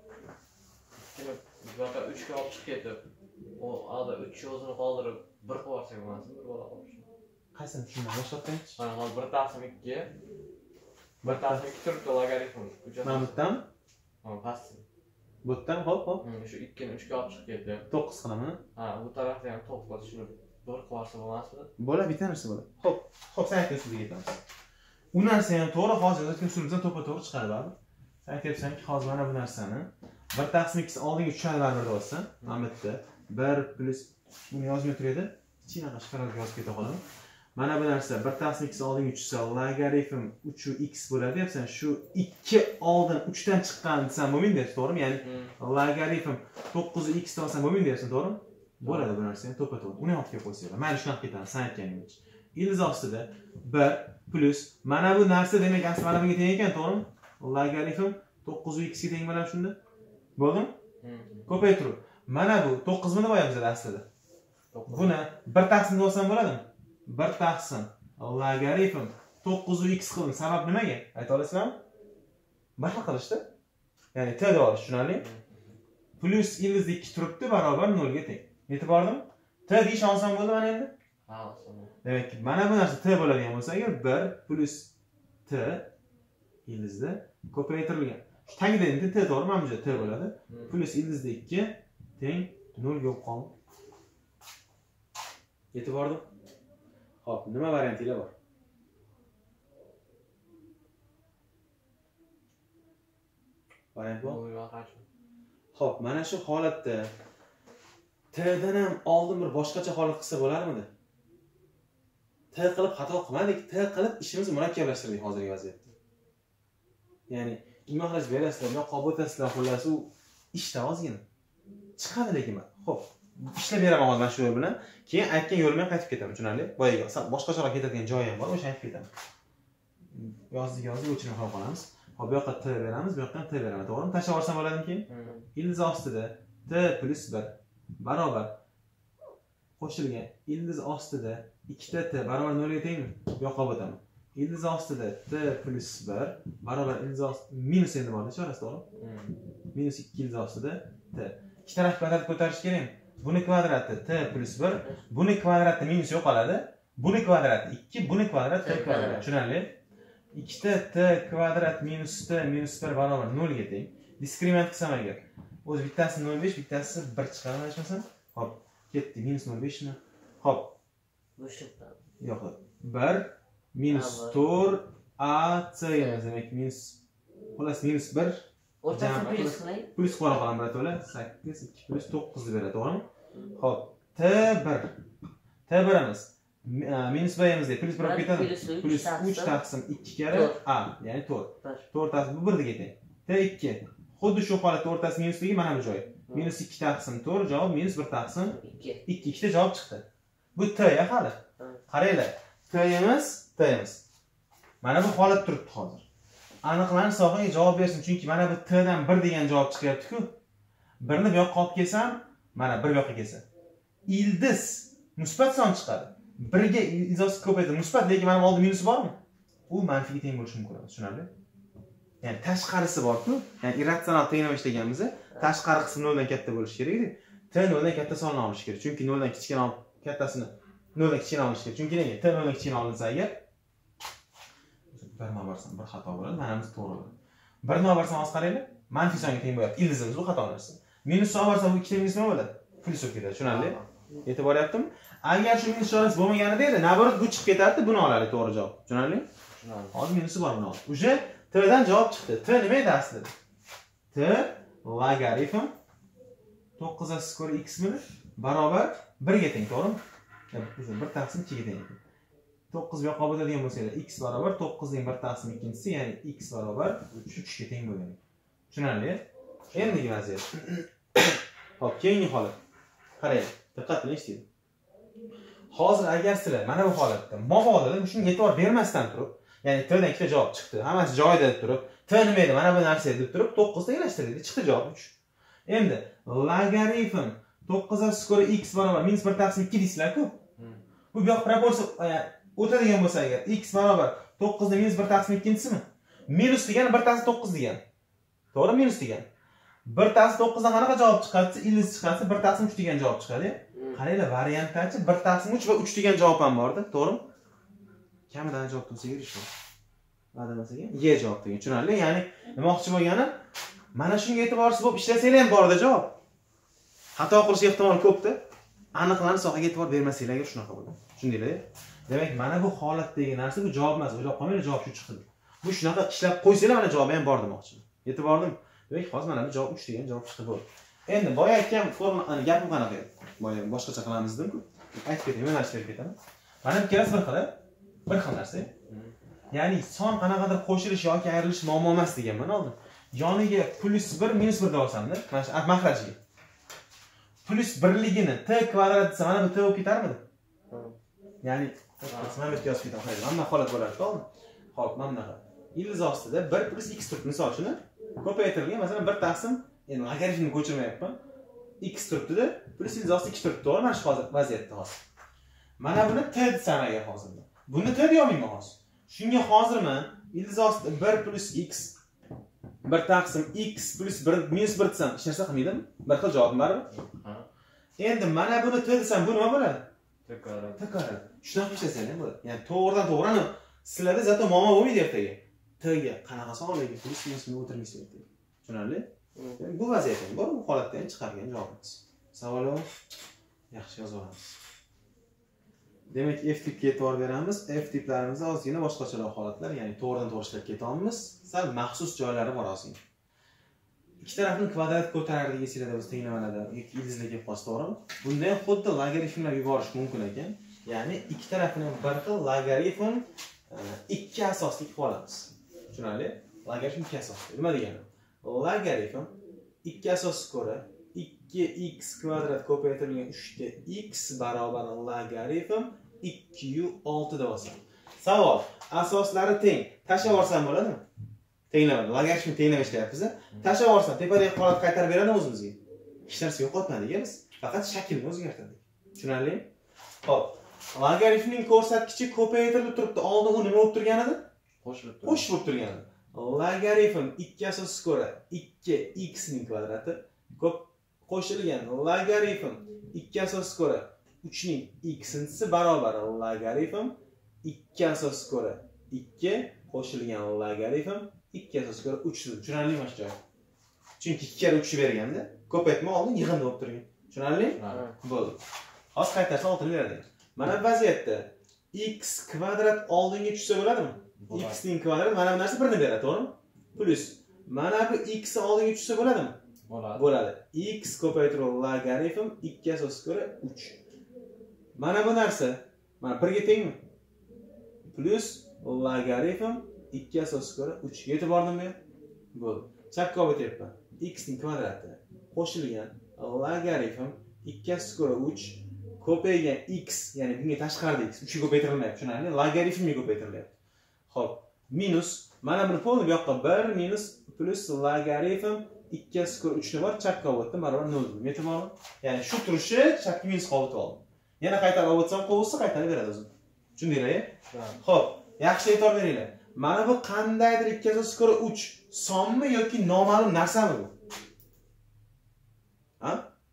Yo'q, uch ga olib chiqib ketib, o ada uch o'zini qoldirib bir qilib olsak bo'lmasmi? Bir bola qolish. Qaysini tushunmay boshlatding? Mana hozir bir taqsim ikki. bir taqsim ikki turibdi logaritm. Mana bu yerdan? Ha, pastda. Bu yerdan hop hop. Shu ikki ni uch ga olib chiqib ketdi. to'qqiz qilaman. Ha, bu tarafda ham to'qqiz tushirib bir qilib olsa bo'lmasmi? Bo'ladi, bitta narsa bo'ladi. Xo'p, xo'p, sen aytgan so'zga ketamiz. U narsa ham to'g'ri, hozir o'tgan usulimizdan to'ppa-to'g'ri chiqadi baribir. Sen aytyapsanki, hozir mana bu narsani bir taqsim ikki oldinga tushadi baribir deb olsa, mana bu yerda bir plus buni yozmay turadi. Kichkina qashqaroq yozib keta qolaman. Mana bu narsa bir taqsim x oldinga tushsa logaritm uch x bo'ladi deyapsan. Shu ikki oldin uch dan chiqqan desam bo'lmaydi, to'g'rimi? Ya'ni logaritm to'qqiz x olsam bo'lmaydi deyapsan, to'g'rimi? Bo'ladi bu narsa ham to'ppa-to'g'ri. Uni olib kelib qo'ysanglar. Mana shunday ketamiz, san aytganingiz. Ildiz ostida bir plus mana bu narsa demak asli mana bunga teng ekan, to'g'rimi? Logaritm to'qqiz x ga teng bo'ladi shunda. Bo'ldimi? Ko'paytirib. Mana bu to'qqiz mi deb oyapmiz aslida. Buni bir taqsimda olsam bo'ladimi? bir taqsim logaritm to'qqiz x qildim. Sabab nimaga? Ayta olasizlarmi? Bir xil qilishdi. Ya'ni t deb olish, tushunarli? Plus ildizda ikki turibdi, barobar nol ga teng. Yetib bordim? T deyish oson bo'ldi mana endi? Ha, oson. Demak, mana bu narsa t bo'ladigan bo'lsa agar bir plus t ildizda ko'paytirilgan. Shu tagida endi t to'g'ri, mana bu yerda t bo'ladi. Plus ildizda ikki teng nol ga qoldi. Yetib bordim? Xo'p, nima variantilar bor? Variant bor? Xo'p, mana shu holatda t dan ham oldin bir boshqacha holat qilsa bo'larmidi? T qilib xato qilmadik, t qilib ishimizni murakkablashtirdik hozirgi vaziyatda. Ya'ni imoqlash berasizlar, yo qabul etasizlar, xullas u ishda ozgina chiqadi lekin. Xo'p, ishlab beraman hozir mana shu yo'l bilan. Keyin aytgan yo'lim bilan qaytib ketaman, tushunarli? Boyaga boshqacharoq ketadigan joyi ham bor, o'sha aytib ketaman. Yozdik, yozdik, o'chirib qo'yib qolamiz. Hop, bu yoqqa t beramiz, bu yoqdan t beraman, to'g'rimi? Tashlab yuborsam bo'ladimi keyin? Ildiz ostida t plus bir barobar qo'shilgan ildiz ostida ikkita t barobar nol ga tengmi? Bu yoqqa o'taman. Ildiz ostida t plus bir barobar ildiz ostida minus endi bor, chorasi to'g'rimi? Minus ikki ildiz ostida t. Ikki taraf kvadrat ko'tarish kerakmi? Buni kvadrati t plus bir, buni kvadrati minus yo'qoladi. Buni kvadrati ikki, buni kvadrati t kvadrat. Tushunarli? ikkita t kvadrat minus t minus bir barobar nol ga teng. Diskriment qilsam agar o'zi bittasi nol besh, bittasi bir chiqadi, aytmasam. Hop, ketdi. minus nol besh mi? Hop. Bo'shliqdan. Yo'q. bir minus to'rt a c emas, demak minus xullas minus bir. O'rtasini plus qilay. Plus qora qolaman birato'la. sakkiz, ikki plus to'qqiz deb beradi, to'g'rimi? Hop, t bir. t birimiz minus b-imizda plus bir olib ketadi. Plus uch taqsim ikki kara a, ya'ni to'rt. to'rt taqsim bu bir ga teng. t ikki. Xuddi shu holatda o'rtasi minusligi mana bu joy. minus ikki taqsim to'rt, javob minus bir taqsim ikki. ikki. ikkita javob chiqdi. Bu t ya hali. Qaranglar. T-imiz, T-imiz. Mana bu holat turibdi hozir. Aniqlanish sohaga javob bersin, chunki mana bu t dan bir degan javob chiqyapti-ku. birni bu yoqqa olib kelsam, mana bir bu yoqqa kelsa. Ildiz musbat son chiqadi. bir ga izosi ko'paydi, musbat, lekin mana bu oldi minusi bormi? U manfiga teng bo'lishi mumkin emas, tushunarli? Ya'ni tashqarisi bor-ku. Ya'ni irratsional tenglamash deganimizda tashqari qismi nol dan katta bo'lishi kerak-ku. T nol dan katta sonini olish kerak. Chunki nol dan kichkina olib kattasini nol dan kichkina olish kerak. Chunki nega? T nol dan kichkina olinsa agar bir nol barsam bir xato bo'ladi, manamiz to'g'ri bo'ladi. bir nol barsam hozir qaranglar, manfiy songa teng bo'lyapti. Ildizimiz bu xato narsa. Minus son barsam bu ikkita minus nima bo'ladi? Plus bo'lib ketadi, tushunarli? Yetib boryaptimi? Agar shu minus sonasi bo'lmaganida edi, nabarat bu chiqib ketardi, buni olardik, to'g'ri javob. Tushunarli? Tushunarli. Hozir minusi bor buni. Uje t dan javob chiqdi. T nima edi aslida? T logaritm to'qqiz a skor x bilan barobar bir ga teng, to'g'rimi? bir taqsim ikki ga teng. to'qqiz bu yoqqa o'tadigan bo'lsa-da, x barobar to'qqiz ning bir taqsim ikkinchisi, ya'ni x barobar uch ga teng bo'lgan. Tushunarli? Endigi vaziyat. Xo'p, keyingi holat. Qarang, diqqat bilan eshiting. Hozir agar sizlar mana bu holatda mabodo shunga e'tibor bermasdan turib, ya'ni t dan ikkita javob chiqdi. Hammasi joyida deb turib, t nima edi? Mana bu narsa deb turib, to'qqiz tenglashtirdik, chiqdi javob uch. Endi logaritm to'qqiz a skor x barobar minus bir taqsim ikki deysizlar-ku. Bu bu yoq proporsiya o'tadigan bo'lsa agar x barobar to'qqiz da minus bir taqsim ikkinchisimi? Minus degani bir taqsim to'qqiz degani. To'g'ri, minus degani. bir taqsim to'qqiz dan qanaqa javob chiqadi? Ildiz chiqadi, bir taqsim uch degan javob chiqadi. Qaranglar, variantdachi bir taqsim uch va uch degan javob ham bor-da, to'g'rimi? Kamidan javob bo'lsa kerak shu. Va'da bo'lsa-ki, ye javob degan. Tushunarli? Ya'ni demoqchi bo'lganim, mana shunga e'tiborsiz bo'lib ishlasanglar ham bor-da javob. Xato qilish ehtimoli ko'p-da. Aniqlanish sohaga e'tibor bermasanglar agar shunaqa bo'ladi. Tushundinglar? Demak, mana bu holatdagi narsa bu javob emas. O'ylab qolmanglar, javob shu chiqdi. Bu shunaqa ishlab qo'ysanglar, mana javobi ham bor demoqchiman. Yetib bordim. Demak, hozir mana bu javob uch degan javob chiqdi bo'ldi. Endi boya aytgan forma gapim qanaqa edi? Boya boshqacha qilamiz dedim-ku. Aytib ketaman, yo'nalishtirib ketaman. Mana bu ikkalasi bir xil, bir xil narsa. Ya'ni son qanaqadir qo'shilish yoki ayrilish muammo emas deganman oldin. Yoniga plus bir minus bir deb olsam-da, mana shu makrajiga. Plus birligini t kvadrat desa mana bu t bo'lib ketarmidi? Ya'ni mana bu yozib ketaman. Mana holat bo'lardi, to'g'rimi? Xo'p, mana bunaqa. Ildiz ostida bir plus x turibdi. Misol uchun ko'paytirilgan, masalan, bir taqsim, endi logaritmni ko'chirmayapman. X turibdi-da, plus ildiz ostida ikki turibdi, to'g'ri? Mana shu hozir vaziyatda hozir. Mana buni t desam agar hozir. Buni t deyolmayman hozir. Shunga hozir men ildiz ostida bir plus x bir taqsim x plus bir minus bir desam, hech narsa qilmaydimi? Bir xil javobim barmi? Ha. Endi mana buni t desam, bu nima bo'ladi? T kvadrat. T kvadrat. Shunaqa ishlasang ham bo'ladi. Ya'ni to'g'ridan to'g'rini sizlarda zato muammo bo'lmaydi ertaga. T ga qanaqa sonlarga plus minusni o'tirmaysiz ertaga. Tushunarli? Bu vaziyat ham bor, bu holatdan chiqargan javobimiz. Savol yo'q? Yaxshi yozib olamiz. Demak, F tipga e'tibor beramiz. F tiplarimizda ozgina boshqacharoq holatlar, ya'ni to'g'ridan to'g'ri ishlab ketamiz. Sal maxsus joylari bor ozgina. Ikki tarafni kvadrat ko'tarardik esinglarda biz tenglamalarda yoki ildizlar kelib qolsa, to'g'rimi? Bunda ham xuddi logaritmlar yuborish mumkin ekan. Ya'ni ikki tarafini bir xil logaritm ikki asosli qilib olamiz. Tushunarli? Logaritm ikki asosli. Nima degani? Logaritm ikki asosga ko'ra ikki x kvadrat ko'paytirilgan uch ta x barobar logaritm ikki yu olti deb olsam. Savol: asoslari teng. Tashlab yuborsam bo'ladimi? Tenglamadi. Logaritmni tenglab ishlayapmiz. Tashlab yuborsam tepadagi holat qaytarib beradimi o'zimizga? Hech narsa yo'qotmadik biz. Faqat shaklni o'zgartirdik. Tushunarlimi? Xo'p. Logaritmning ko'rsatkichi ko'paytirilib turibdi. Oldin u nima bo'lib turgan edi? Qo'shilib turgan. Qo'shib bo'lib turgan edi. Logaritm ikki asosga ko'ra ikki x ning kvadrati ko'p qo'shilgan logaritm ikki asosga ko'ra uch ning x-si barobar logaritm ikki asosga ko'ra ikki qo'shilgan logaritm ikki asosga ko'ra uch. Tushunarlimi mana shu joy? Chunki ikki kere uch berganda ko'paytma oldin yig'in bo'lib turgan. Tushunarli? Bo'ldi. Hozir qaytarsa oltini beradi. Mana bu vaziyatda x kvadrat oldinga tushsa bo'ladimi? X ning kvadrati mana bu narsa birni beradi, to'g'rimi? Plus mana bu x oldinga tushsa bo'ladimi? Bo'ladi. Bo'ladi. X ko'paytirib logaritm ikki asosga ko'ra uch. Mana bu narsa mana bir ga tengmi? Plus logaritm ikki asosga ko'ra uch. Yetib bordimmi? Bo'ldi. Chapga olib o'tyapman. X ning kvadrati qo'shilgan logaritm ikki asosga ko'ra uch ko'paygan x, ya'ni bunga tashqarida x, uch ga ko'paytirilmayapti, tushunarli? Logaritmga ko'paytirilyapti. Xo'p, minus mana buni polni bu yoqqa bir minus plus logaritm ikki asosga ko'ra uch ni bor, chapga olib o'tdim, barobar nol. Yetimmi? Ya'ni shu turishi chapga minus qolib oldim. Yana qaytarib olib o'tsam, qovursa qaytarib beradi o'zi. Tushundinglar-a? Xo'p, yaxshi e'tibor beringlar. Mana bu qandaydir ikki asosga ko'ra uch sonmi yoki noma'lum narsami bu? Ha?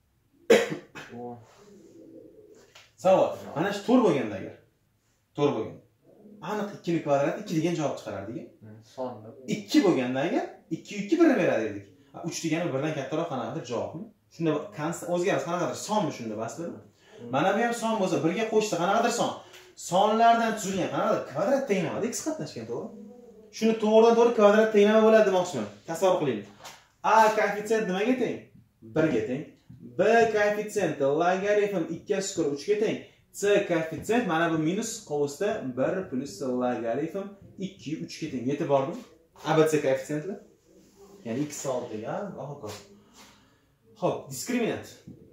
Savol. Mana shu to'g'ri bo'lganda agar. To'g'ri bo'lganda. Aniq ikki ning kvadrati ikki degan javob chiqarardik. Sonni. ikki bo'lganda agar ikki ikki birni beradi edik. uch degani birdan kattaroq qanaqadir javobmi? Shunda konstant o'zgarish qanaqadir sonmi shunda basmi? Mana bu ham son bo'lsa birga qo'shsa qanaqadir son. Sonlardan tuzilgan qanaqadir kvadrat tenglamada x qatnashgan, to'g'ri? Shuni to'g'ridan to'g'ri kvadrat tenglama bo'ladi demoqchiman. Tasavvur qiling. A koeffitsient nimaga teng? bir ga teng. B koeffitsient logaritm ikki asosga ko'ra uch ga teng. C koeffitsient mana bu minus qovusda bir plus logaritm ikki uch ga teng. Yetib bordim. A B C koeffitsiyentlar. Ya'ni x oldiga, va ho'k. Xo'p, diskriminant.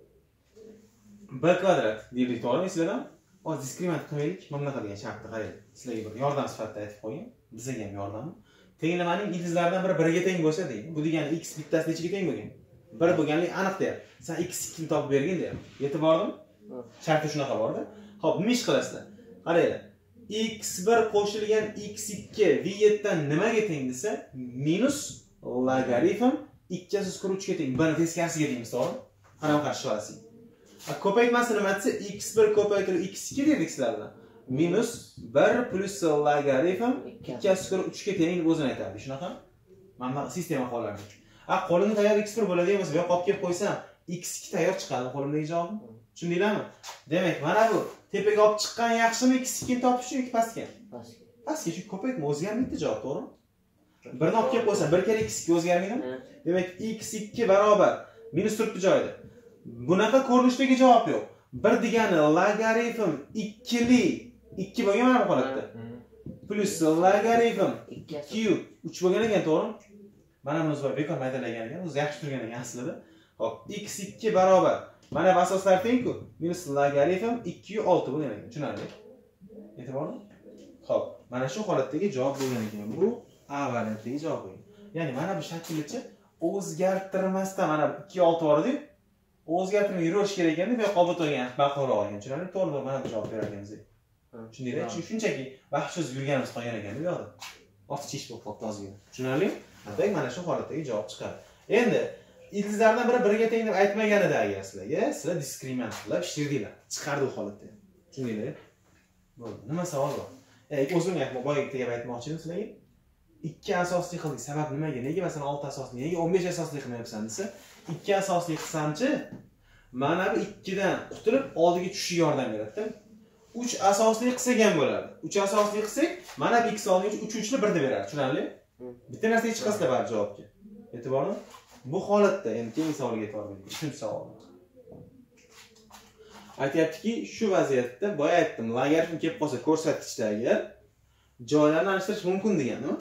B kvadrat deylik, to'g'rimi sizlardan? Hozir diskriminant qilmaylik. Mana bunaqa degan shartni qarang. Sizlarga bir yordam sifatida aytib qo'ying. Bizga ham yordammi? Tenglamaning ildizlaridan biri bir ga teng bo'lsa deydi. Bu degani x bittasi nechaga teng bo'lgan? bir bo'lganligi aniq deyapti. Sen x ikki ni topib bergin deyapti. Yetib bordimi? Sharti shunaqa borda. Xo'p, nima ish qilasizlar? Qaranglar. x bir qo'shilgan x ikki v yetti dan nimaga teng desa, minus logaritm ikki asosga ko'ra uch ga teng. Buni teskarisiga deymiz, to'g'rimi? Qanaqa qarshi olasiz? Ko'paytmasi nima desa, x bir ko'paytirib x ikki dedik sizlarga. Minus bir plus logaritm ikki asosga ko'ra uch ga teng deb o'zini aytadi. Shunaqa? Mana bu sistema hollari. Ha, qo'limda tayyor x bir bo'ladigan bo'lsa, bu yoqqa olib kelib qo'ysam, x ikki tayyor chiqadi qo'limdagi javob. Tushundinglarmi? Demak, mana bu tepaga olib chiqqan yaxshimi x ikki ni topish yoki pastga? Pastga. Pastga, chunki ko'paytma o'zgarmaydi javob, to'g'rimi? birni olib kelib qo'ysam, bir kere x ikki o'zgarmaydimi? Demak, x ikki barobar minus turibdi joyida. Bunaqa ko'rinishdagi javob yo'q. bir degani logaritm ikki li ikki bo'lgan mana bu holatda. Plus logaritm cube uch bo'lgan ekan, to'g'rimi? Mana bunisi bor, bekor maydalagan ekan, o'zi yaxshi turgan ekan aslida. Xo'p, x ikki barobar. Mana bu asoslar teng-ku. Minus logaritm ikki yu olti bo'lgan ekan. Tushunarli? E'tiborli? Xo'p, mana shu holatdagi javob bo'lgan ekan. Bu A variantidagi javob bo'lgan. Ya'ni mana bu shaklgacha o'zgartirmasdan mana ikki olti bor edi. O'zgartirmay yuraverish kerak ekanda, bu yoqqa olib o'tgan ma'qulroq ekan. Tushunarli? To'g'ri, mana bu javob berganmiz. Tushundinglar? Shunchaki vaqtsiz yurganimiz qolgan ekan bu yoqda. Ortiqcha ish bo'lib qoldi ozgina. Tushunarli? Demak, mana shu holatdagi javob chiqadi. Endi ildizlardan biri biriga teng deb aytmaganida agar sizlarga, sizlar diskriminant qilib ishtirdinglar. Chiqardi u holatda. Tushundinglar? Bo'ldi. Nima savol bor? Ey, o'zim aytmoq, boyaga tegib aytmoqchi edim sizlarga. ikki asosli qildik. Sabab nimaga? Nega masalan olti asosli, nega o'n besh asosli qilmayapsan desa, ikki asosli qilsamchi, mana bu ikki dan qutulib oldiga tushishga yordam beradi-da. uch asosli qilsak ham bo'ladi. uch asosli qilsak, mana bu x oldiga uch uchni birda beradi. Tushunarli? Bitta narsaga chiqasizlar bari javobga. E'tiborli? Bu holatda endi keyingi savolga e'tibor bering. uchinchi savol. Aytyaptiki, shu vaziyatda boya aytdim, logaritm kelib qolsa ko'rsatkichdagi joylarni alishtirish mumkin deganmi?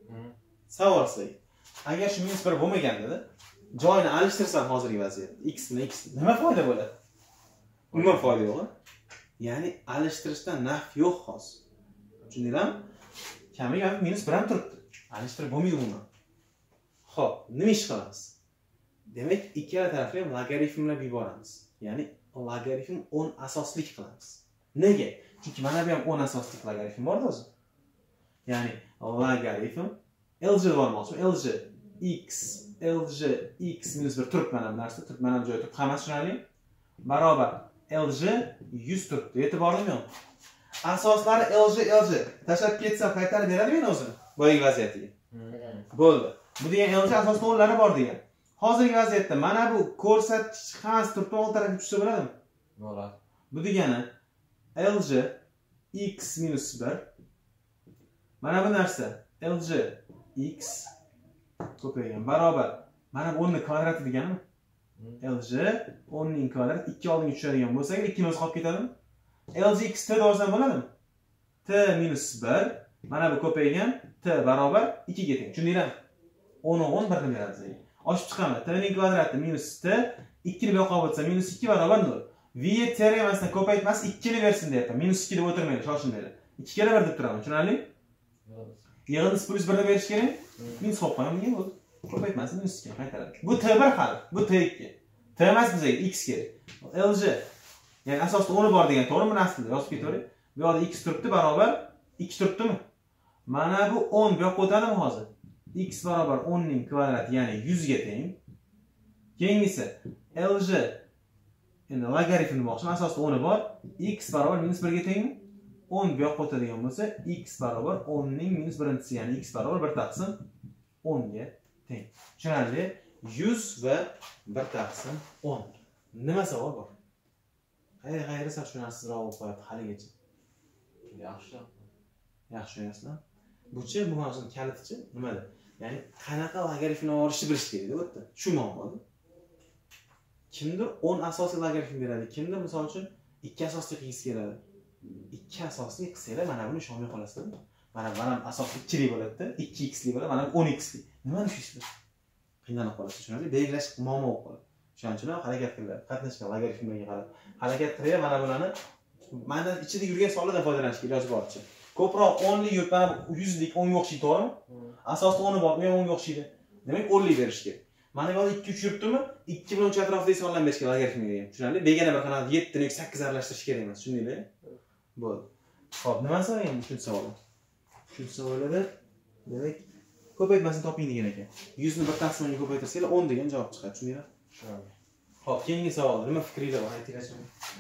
Savol sizga. Agar shu minus bir bo'lmaganda, joyini alishtirsam hozirgi vaziyatda x ni x nima foyda bo'ladi? Umuman foyda yo'q. Ya'ni alishtirishdan naf yo'q hozir. Tushundinglarmi? Kamiga minus bir ham turibdi. Alishtirib bo'lmaydi umuman. Xo'p, nima ish qilamiz? Demak, ikkala tarafga ham logaritmlab yuboramiz. Ya'ni logaritm o'n asoslik qilamiz. Nega? Chunki mana bu ham o'n asoslik logaritm bor o'zi. Ya'ni logaritm Lj bormoqchi. Lj x Lj x minus bir turib mana bu narsa, turib mana bu joyda turib, hammasi tushunarli? Barobar Lj yuz turibdi. E'tiborlimi yo'q? Asoslari Lj Lj. Tashlab ketsam qaytarib beradi meni o'zini. Boyagi vaziyatiga. Bo'ldi. Bu degan Lj asosli o'nlari bor degan. Hozirgi vaziyatda mana bu ko'rsatkich hammasi turib to'g'ri tarafga tushsa bo'ladimi? Bo'ladi. Bu degani Lj x minus bir. Mana bu narsa Lj x ko'paygan barobar. Mana bu o'n ning kvadrati deganimi? Lj o'n ning kvadrati ikki oldinga tushadigan bo'lsa, ikki o'zi qolib ketadimi? Lj x t degizdan bo'ladimi? T minus bir. Mana bu ko'paygan t barobar ikki ga teng. Tushundinglarmi? o'n o'n bir ni beradi sizga. Oshib chiqaman. T ning kvadrati minus t, ikki ni bu yoqqa olib o'tsa minus ikki barobar nol. V teoremasdan ko'paytmas ikki ni bersin deyapman. minus ikki deb o'tirmaydi, shoshilmaydi. ikki ga bir deb turaman. Tushunarli? Yig'indisi plus bir ni berish kerak. Minus qo'yib qo'yaman bunga bo'ldi. Ko'paytmasi minus ikki qaytaradi. Bu t bir hali, bu t ikki. T emas bizga x kerak. Lj ya'ni asosda o'n bor degan, to'g'rimi? Buni aslida yozib ketavering. Bu yoqda x turibdi barobar ikki turibdimi? Mana bu o'n bu yoqqa o'tadimi hozir? X barobar o'n ning kvadrati, ya'ni yuz ga teng. Keyingisi Lj endi logaritm demoqchi, asosda o'n bor. X barobar minus bir ga tengmi? o'n bu yoqqa o'tadigan bo'lsa, x barobar o'n ning minus birinchisi, ya'ni x barobar bir taqsim o'n ga teng. Tushunarli? yuz va bir taqsim o'n. Nima savol bor? Qayerga qayerga sal tushunarsiz bo'lib qo'yapti haligacha. Yaxshi. Yaxshi tushunasizlar? Bu-chi, bu mavzuning kalitichi nimada? Ya'ni qanaqa logaritmni olishni bilish kerak deb o'tdi. Shu muammoda. Kimdir o'n asosiy logaritm beradi, kimdir misol uchun ikki asosli qilgisi keladi. ikki asosli qilsanglar mana buni ishonmay qolasizlar. Mana mana asosli ikki bo'ladi-da, ikki x li bo'ladi, mana o'n x li. Nima deyishdi? Qiynalib qolasiz, tushunarli? Belgilash muammo bo'lib qoladi. Shuning uchun ham harakat qilinglar. Qatnashgan logaritmlarga qarab, harakat qilib mana bularni mana ichida yurgan sonlardan foydalanishga iloji boricha. Ko'proq o'n li yurib, mana yuz lik o'n ga o'xshaydi, to'g'rimi? Asosda o'n bor, u ham o'n ga o'xshaydi. Demak, o'n li berish kerak. Mana bu yerda ikki uch yuribdimi? ikki bilan uch atrofida sonlarni berish kerak logaritmga ham. Tushunarli? Begona bir qanaqa yetti ni sakkiz aralashtirish kerak emas, tushundinglar? Bo'ldi. Xo'p, nima so'rayman uchinchi savol? Uchinchi savolda demak, ko'paytmasini toping degan ekan. yuz ni bir taqsim o'nga ko'paytirsanglar o'n degan javob chiqadi, tushundinglar? Tushunarli. Xo'p, keyingi savol. Nima fikringlar bor? Aytinglarchi.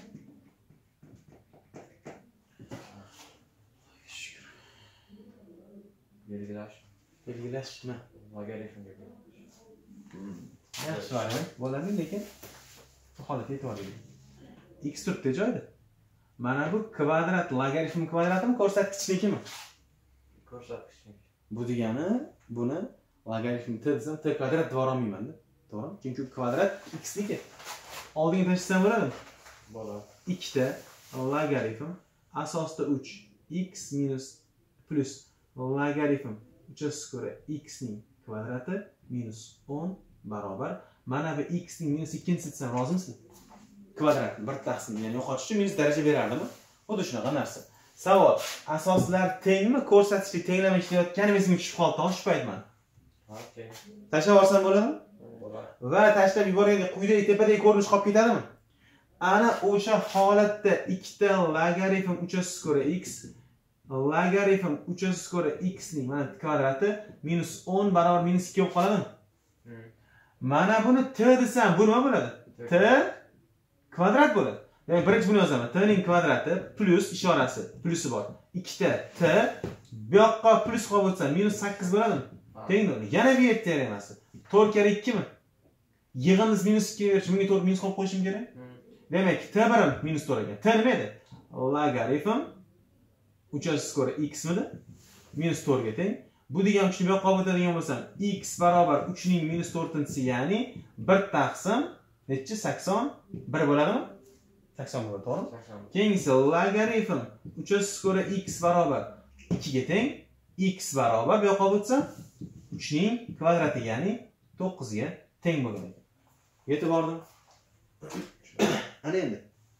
Belgilash. Belgilash nima? Logaritmga belgilash. Yaxshi variant bo'ladi, lekin bu holatga e'tibor bering. X turibdi joyda. Mana bu kvadrat logaritm kvadratimi, ko'rsatkichnikimi? Ko'rsatkichnik. Bu degani buni logaritm t desam t kvadrat deb olmayman-da. To'g'rimi? Chunki kvadrat x niki. Oldiga tashlasam bo'ladimi? Bo'ladi. ikkita logaritm asosda uch x minus plus logaritm uch skora x ning kvadrati minus o'n barobar. Mana bu x ning minus ikkinchisi desam rozimisiz? Kvadrat bir taqsim, ya'ni yo'qotish uchun minus daraja berardimi? Xuddi shunaqa narsa. Savol: asoslar tengmi? Ko'rsatishga tenglama ishlayotganim esimga tushib qoldi, toshib aytman. Ha, teng. Tashlab yuborsam bo'ladimi? Bo'ladi. tashlab yuborganda quyidagi tepadagi ko'rinish qolib ketadimi? Ana o'sha holatda ikkita logaritm uch skora x logaritm uch skora x ning mana kvadrati minus o'n barobar minus ikki bo'lib qoladimi? Mana buni t desam, bu nima bo'ladi? T kvadrat bo'ladi. Ya'ni birinchi buni yozaman. T ning kvadrati plus ishorasi, plusi bor. ikkita t bu yoqqa plus qo'yib o'tsam minus sakkiz bo'ladimi? Tengmi? Yana bu yerda emas. to'rt kere ikki mi? Yig'imiz minus ikki berish, bunga to'rt minus qo'yib qo'yishim kerak. Demak, t birim minus to'rt ekan. T nima edi? Logaritm uch skora x midi? minus to'rt ga teng. Bu degan uchni bu yoqqa olib o'tadigan bo'lsam, x barobar uch ning minus to'rtinchisi, ya'ni bir taqsim nechi? sakson bir bo'ladimi? sakson bo'ladi, to'g'rimi? Keyingisi logaritm uch skora x barobar ikki ga teng. X barobar bu yoqqa olib o'tsam uch ning kvadrati, ya'ni to'qqiz ga teng bo'lgan ekan. Yetib bordim. Ana endi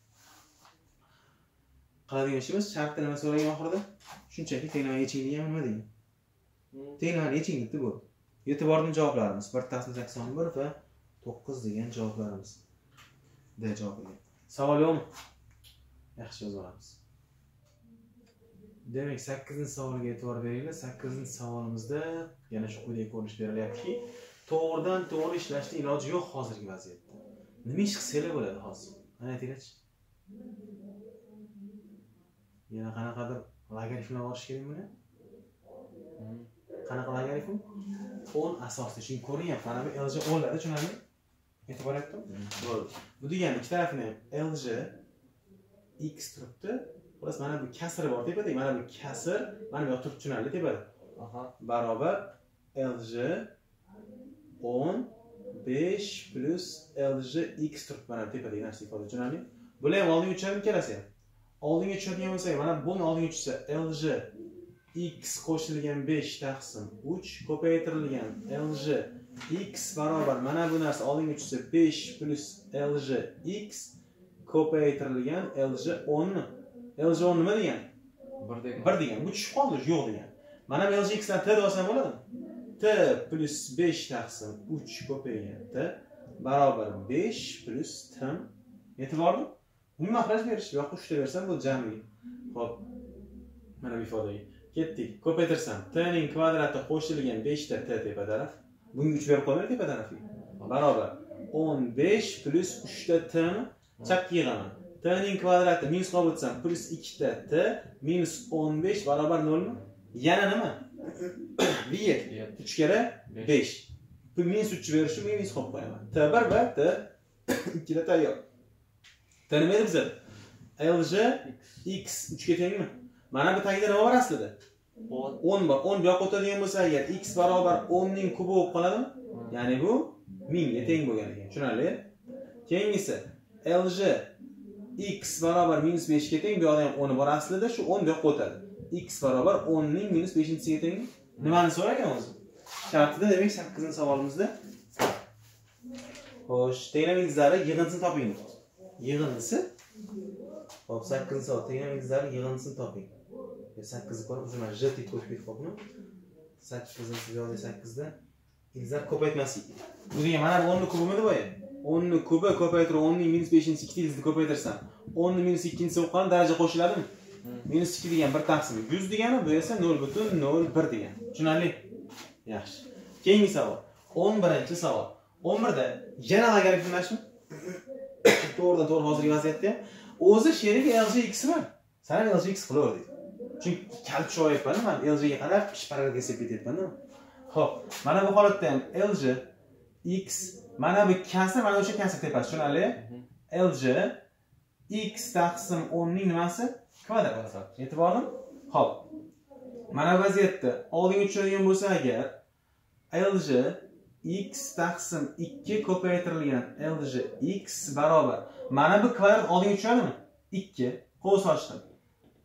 qiladigan ishimiz shartda nima so'ragan oxirida? Shunchaki tenglama yeching degan nima degan? Tenglamani yeching debdi bu. Yetib bordim javoblarimiz. bir taqsim sakson bir va to'qqiz degan javoblarimiz. D javobi. Savol yo'qmi? Yaxshi yozib olamiz. Demak, sakkizinchi savolga e'tibor beringlar. sakkizinchi savolimizda yana shu quyidagi ko'rinish berilyaptiki, to'g'ridan to'g'ri ishlashning iloji yo'q hozirgi vaziyatda. Nima ish qilsanglar bo'ladi hozir? Mana aytinglar-chi. Yana qanaqadir logaritmlar olish kerak buni? Qanaqa logaritm? o'n asosli. Chunki ko'rinyapti, mana bu L J o'nlarda, tushunarli? E'tibor etdim. Bo'ldi. Bu degani ikki tarafini ham L J x turibdi. Xo'sh, mana bu kasr bor tepada, mana bu kasr, mana bu yoq turib tushunarli tepada. Aha. Barobar L J o'n besh plus L J x turib mana tepadagi narsa ifoda tushunarli? Bular ham oldinga tushadimi, kelasi ham? Oldinga tushadigan bo'lsa, mana buni oldinga tushsa L J x qo'shilgan besh taqsim uch ko'paytirilgan L J x barobar mana bu narsa oldinga tushsa besh plus L J x ko'paytirilgan L J o'n mi? L J o'n nima degan? bir degan. bir degan. Bu tushib qoldi, yo'q degan. Mana bu L J x dan t deb olsam bo'ladimi? T plus besh taqsim uch ko'paygan t barobar besh plus t. Yetib bordi? Uni maxraj berish, yo'q uchta bersam bu jami. Xo'p. Mana bu ifodaga ketdik. Ko'paytirsam t ning kvadrati qo'shilgan besh ta t tepa taraf. Bunga uch berib qo'ymaydi tepa tarafiga. Barobar o'n besh plus uch ta t mi? Chapga yig'aman. T ning kvadrati minus qo'yib o'tsam plus ikki ta t minus o'n besh barobar nol mi? Yana nima? bir uch kere besh. Bu minus uch berish uchun minus qo'yib qo'yaman. T bir va t ikki da tayyor. T nima edi bizda? L J x uch ga tengmi? Mana bu tagida nima bor aslida? o'n bor. o'n bu yoqqa o'tadigan bo'lsa agar x barobar o'n ning kubi bo'lib qoladimi? Ya'ni bu ming ga teng bo'lgan ekan. Tushunarli? Keyingisi L J x barobar minus besh ga teng. Bu yoqda ham o'n bor aslida, shu o'n bu yoqqa o'tadi. X barobar o'n ning minus beshinchisiga teng. Nimani so'ragan o'zi? Shartida demak sakkizinchi savolimizda. Xo'sh, tenglama ildizlari yig'indisini toping. Yig'indisi. Xo'p, sakkizinchi savol. Tenglama ildizlari yig'indisini toping. sakkizni ko'rib, o'zim j deb qo'yib ketib qoldim. sakkizinchi yo'lda sakkizda ildizlar ko'paytmaslik. Bu degan mana bu o'n ning kubimi deb qo'yay. o'n ning kubi ko'paytirib o'n ning minus beshinchisi ikkita ildizni ko'paytirsam, o'n ning minus ikkinchisi bo'lib qolgan daraja qo'shiladimi? minus ikki degan bir taqsim yuz degani, bu esa nol butun nol bir degan. Tushunarli? Yaxshi. Keyingi savol. o'n birinchi savol. o'n birda yana logaritmlashmi? To'g'ridan to'g'ri hozirgi vaziyatda ham o'zi sherigi L J x bor. Sana L J x qilaverdik. Chunki kal tushyapman, men L J ga qarab parallel kesib ketyapman-da. Xo'p, mana bu holatda ham L J x mana bu kasr, mana o'sha kasr tepasi, tushunarli? L J x taqsim o'n ning nimasi? Kvadrat. E'tiborlim? Xo'p. Mana bu vaziyatda oldinga tushadigan bo'lsa agar L J x taqsim ikki ko'paytirilgan L J x barobar. Mana bu kvadrat oldinga tushadimi? ikki. Qo'l ochdim.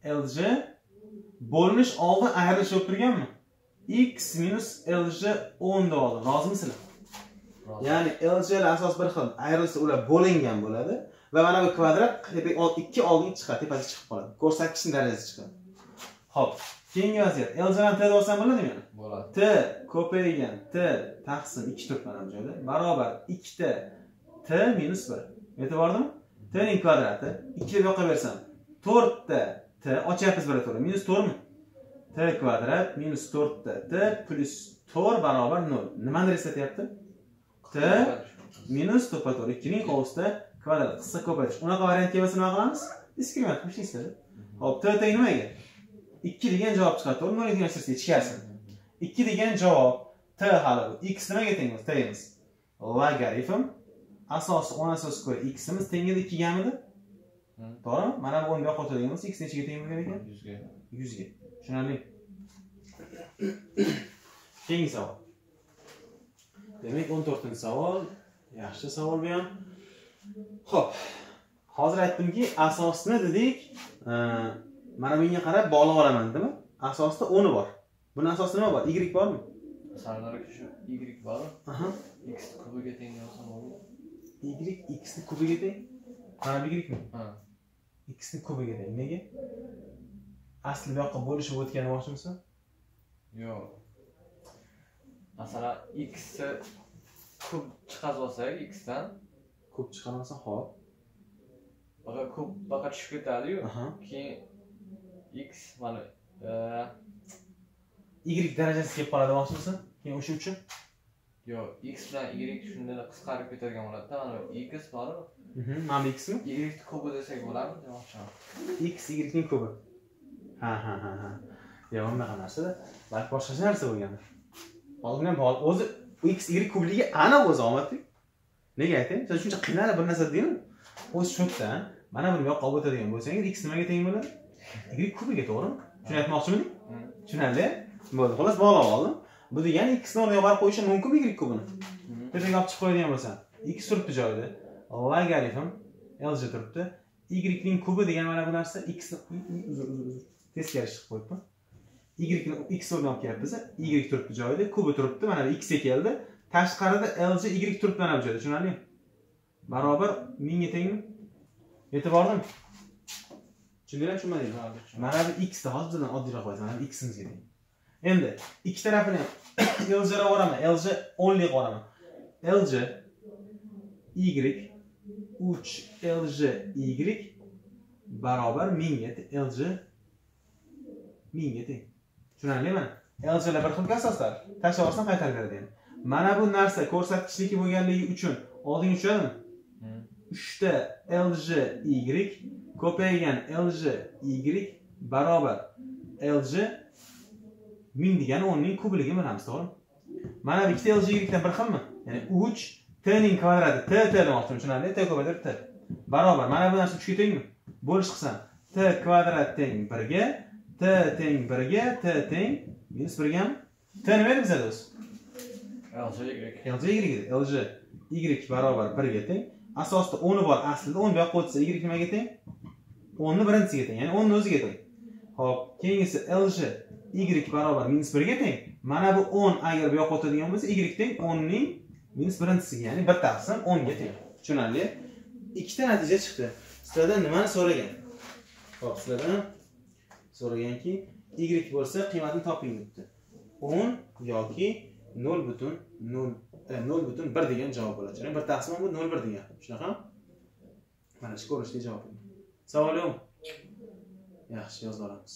lj bo'linish oldin ayrilish bo'lib turganmi? X minus lj o'n deb oldim. Rozimisizlar? Ya'ni lj lar asos bir xil, ayrilsa ular bo'lingan bo'ladi va mana bu kvadrat ikki oldin chiqadi, tepasiga chiqib qoladi. Ko'rsatkichning darajasi chiqadi. Xo'p, keyingi vaziyat. lj dan t deb olsam bo'ladimi yana? Bo'ladi. T ko'paygan t taqsim ikki turibman ham joyda barobar ikki ta t minus bir. Yetib bordimi? T ning kvadrati ikki deb yoqa bersam to'rt ta t ochyapmiz birato'g'ri minus to'rt mi? T kvadrat minus to'rt ta t plus to'rt barobar nol. Nimani eslatyapti? T minus to'ppa-to'g'ri ikki ning hovusida kvadrat qisqa ko'paytirish. Unaqa variant kelmasa nima qilamiz? Diskriment qilishni istadi. Xo'p, t teng nimaga? ikki degan javob chiqadi, to'g'ri? nol tenglashtirsa ichkarsin. ikki degan javob t hali bu. X nimaga teng bo'lsa, tengimiz. Logaritm asosi o'n asos ko'ra x imiz tengida ikki gamidi? To'g'rimi? Mana bu o'n ga qo'shadiganimiz x nechaga teng bo'lgan ekan? yuz ga. yuz ga. Tushunarli? Keyingi savol. Demak, o'n to'rtinchi savol. Yaxshi savol bu ham. Xo'p. Hozir aytdimki, asosni dedik, mana bunga qarab bog'lab olaman, deydimi? Asosda o'n bor. Buni asosida nima bor? Y bormi? Sardorak shu y bormi? Aha. X kubiga teng bo'lsa bo'ladi. Y x ni kubiga teng. Mana bu y mi? Ha. X ni kubiga teng. Nega? Asli bu yoqqa bo'lishib o'tgan demoqchimisan? Yo'q. Masalan, x kub chiqarib olsak, x dan kub chiqarmasa, xo'p. Baqa kub baqa tushib ketadi-yu. Keyin x mana y darajasi kelib qoladi demoqchimisan? Keyin o'sha uchun? Yo'q, x bilan y shunday qisqarib ketadigan bo'ladi-da. Mana x bormi? Mhm, mana x mi? Y kubi desak bo'ladimi demoqchiman. X y ning kubi. Ha ha ha ha. Yo'q, unaqa narsa-da. Balki boshqa narsa bo'lgandir. Oldin ham o'zi x y kubligi ana o'zi omadli. Nega aytaymi? Siz shuncha qiynalib bir narsa deymi? O'zi shu yerda mana buni yoqqa olib o'tadigan bo'lsangiz, x nimaga teng bo'ladi? Y kubiga, to'g'rimi? Shuni aytmoqchimiding? Tushunarli? Bo'ldi. Xolos bog'lab oldim. Bu degani x ni o'rniga qo'yib qo'yishim mumkinmi y kubini? Tepaga olib chiqib qo'yadigan bo'lsam, x turibdi joyida. Logaritm lj turibdi. Y ning kubi degan mana bu narsa x ni uzr uzr uzr teskari chiqib qo'yibman. Y ni x o'rniga olib kelyapmiz. Y turibdi joyida, kubi turibdi. Mana bu x ga keldi. Tashqarida lj y turibdi mana bu joyda. Tushunarli? Barobar ming ga tengmi? Yetib bordimi? Tushundinglar, tushunmadingmi? Mana bu x da hozir bizdan oddiyroq qo'yasiz. Mana bu x imizga teng. Endi ikki tarafini ham lj ga olaman. lj o'n lik olaman. lj y uch lj y barobar ming ga lj ming ga teng. Tushunarlimi? lj lar bir xil asoslar. Tashlab olsam qaytarib beradi endi. Mana bu narsa ko'rsatkichniki bo'lganligi uchun oldinga tushadimi? uch ta lj y ko'paygan lj y barobar lj ming degani o'n ning kubiga bilamiz, to'g'rimi? Mana bu ikkita lj y dan bir xilmi? Ya'ni uch t ning kvadrati, t t demoqchiman, tushunarli? T ko'paytirib t. Barobar mana bu narsa uchga tengmi? Bo'lish qilsam, t kvadrat teng bir ga, t teng bir ga, t teng minus bir ga. T nima edi bizda o'zi? lj y. lj y, lj y barobar bir ga teng. Asosda o'n bor, aslida o'n bu yoqqa o'tsa, y nimaga teng? o'n ni birinchisiga teng, ya'ni o'n ni o'ziga teng. Xo'p, keyingisi lj y barobar minus bir ga teng. Mana bu o'n agar bu yoqqa o'tadigan bo'lsa, y teng o'n ning minus birinchisiga, ya'ni bir taqsim o'n ga teng. Tushunarli? Ikkita natija chiqdi. Sizlardan nimani so'ragan? Xo'p, sizlardan so'raganki, y bo'lsa, qiymatini toping debdi. o'n yoki nol butun nol nol butun bir degan javob bo'ladi. Ya'ni bir taqsim bu nol bir degan. Shunaqa? Mana shu ko'rinishda javob. Savol yo'qmi? Yaxshi, yozib olamiz.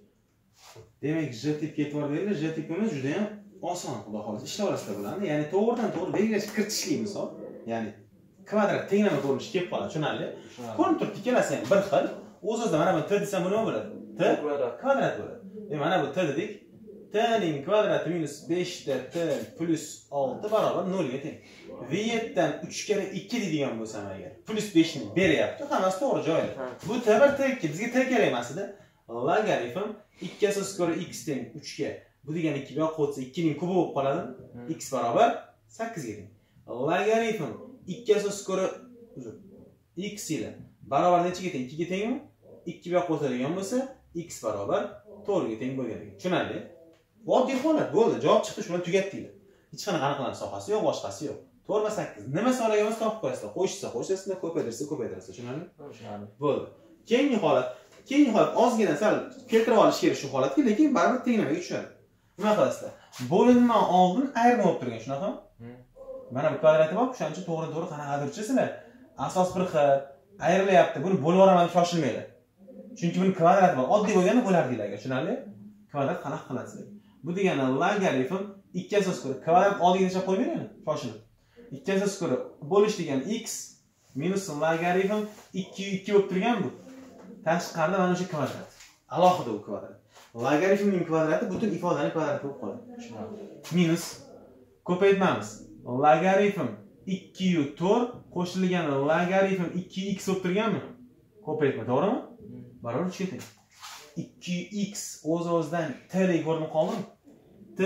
Demak, J tipga e'tibor beringlar. J tipimiz juda ham oson, xudo xolasa. Ishlab olasizlar bularni. Ya'ni to'g'ridan to'g'ri belgilash kiritishlik misol. Ya'ni kvadrat tenglama ko'rinishi kelib qoladi, tushunarli? Ko'rinib turibdi, ikkalasi ham bir xil. O'z-o'zidan mana bu t desam bu nima bo'ladi? T kvadrat bo'ladi. E mana bu t dedik. T ning kvadrati minus besh ta t plus olti barobar nol ga teng. V yetti dan uch kere ikki deydigan bo'lsam agar, plus besh ni beryapti. Hammasi to'g'ri joyida. Bu t bir t ikki, bizga t kerak emas edi. Logaritm ikki asos ko'ra x teng uch ga. Bu degani ikki bu yoqqa o'tsa ikki ning kubi bo'lib qoladi. X barobar sakkiz ga teng. Logaritm ikki asos ko'ra x ila barobar nechaga teng? ikki ga tengmi? ikki bu yoqqa o'tadigan bo'lsa, x barobar to'rt ga teng bo'lgan ekan. Tushunarli? Oddiy holat bo'ldi. Javob chiqdi, shuni tugatdinglar. Hech qanaqa aniqlanish sohasi yo'q, boshqasi yo'q. to'rt va sakkiz. Nima so'raganimiz topib qo'yasizlar. Qo'shsa, qo'shasizlar, ko'paytirsa, ko'paytirasizlar. Tushunarli? Tushunarli. Bo'ldi. Keyingi holat, keyingi holat ozgina sal keltirib olish kerak shu holatga, lekin baribir tenglamaga tushadi. Nima qilasizlar? Bo'linma oldin ayrim bo'lib turgan, shunaqami? Mana bu kvadrati bor, o'shaning uchun to'g'ri-to'g'ri qanaqadirchi sizlar asos bir xil ayrilyapti. Buni bo'lib yuboraman, shoshilmanglar. Chunki buni kvadrati bor. Oddiy bo'lganda bo'lardinglar, tushunarli? Kvadrat qanaqa qilasizlar? Bu degani logaritm ikki asos ko'ra kvadrat oldiga tashlab qo'ymayman, shoshilib. ikki asos ko'ra bo'lish degani x minus logaritm ikki ikki bo'lib turgan bu. Tashqarida mana shu kvadrat. Alohida u kvadrat. Logaritmning kvadrati butun ifodaning kvadrati bo'lib qoladi. Minus ko'paytmamiz. Logaritm ikki yu to'rt qo'shilgan logaritm ikki x bo'lib turganmi? Ko'paytma, to'g'rimi? Barobar uchga teng. ikki x o'z-o'zidan t deb ko'rinib qoldimi? T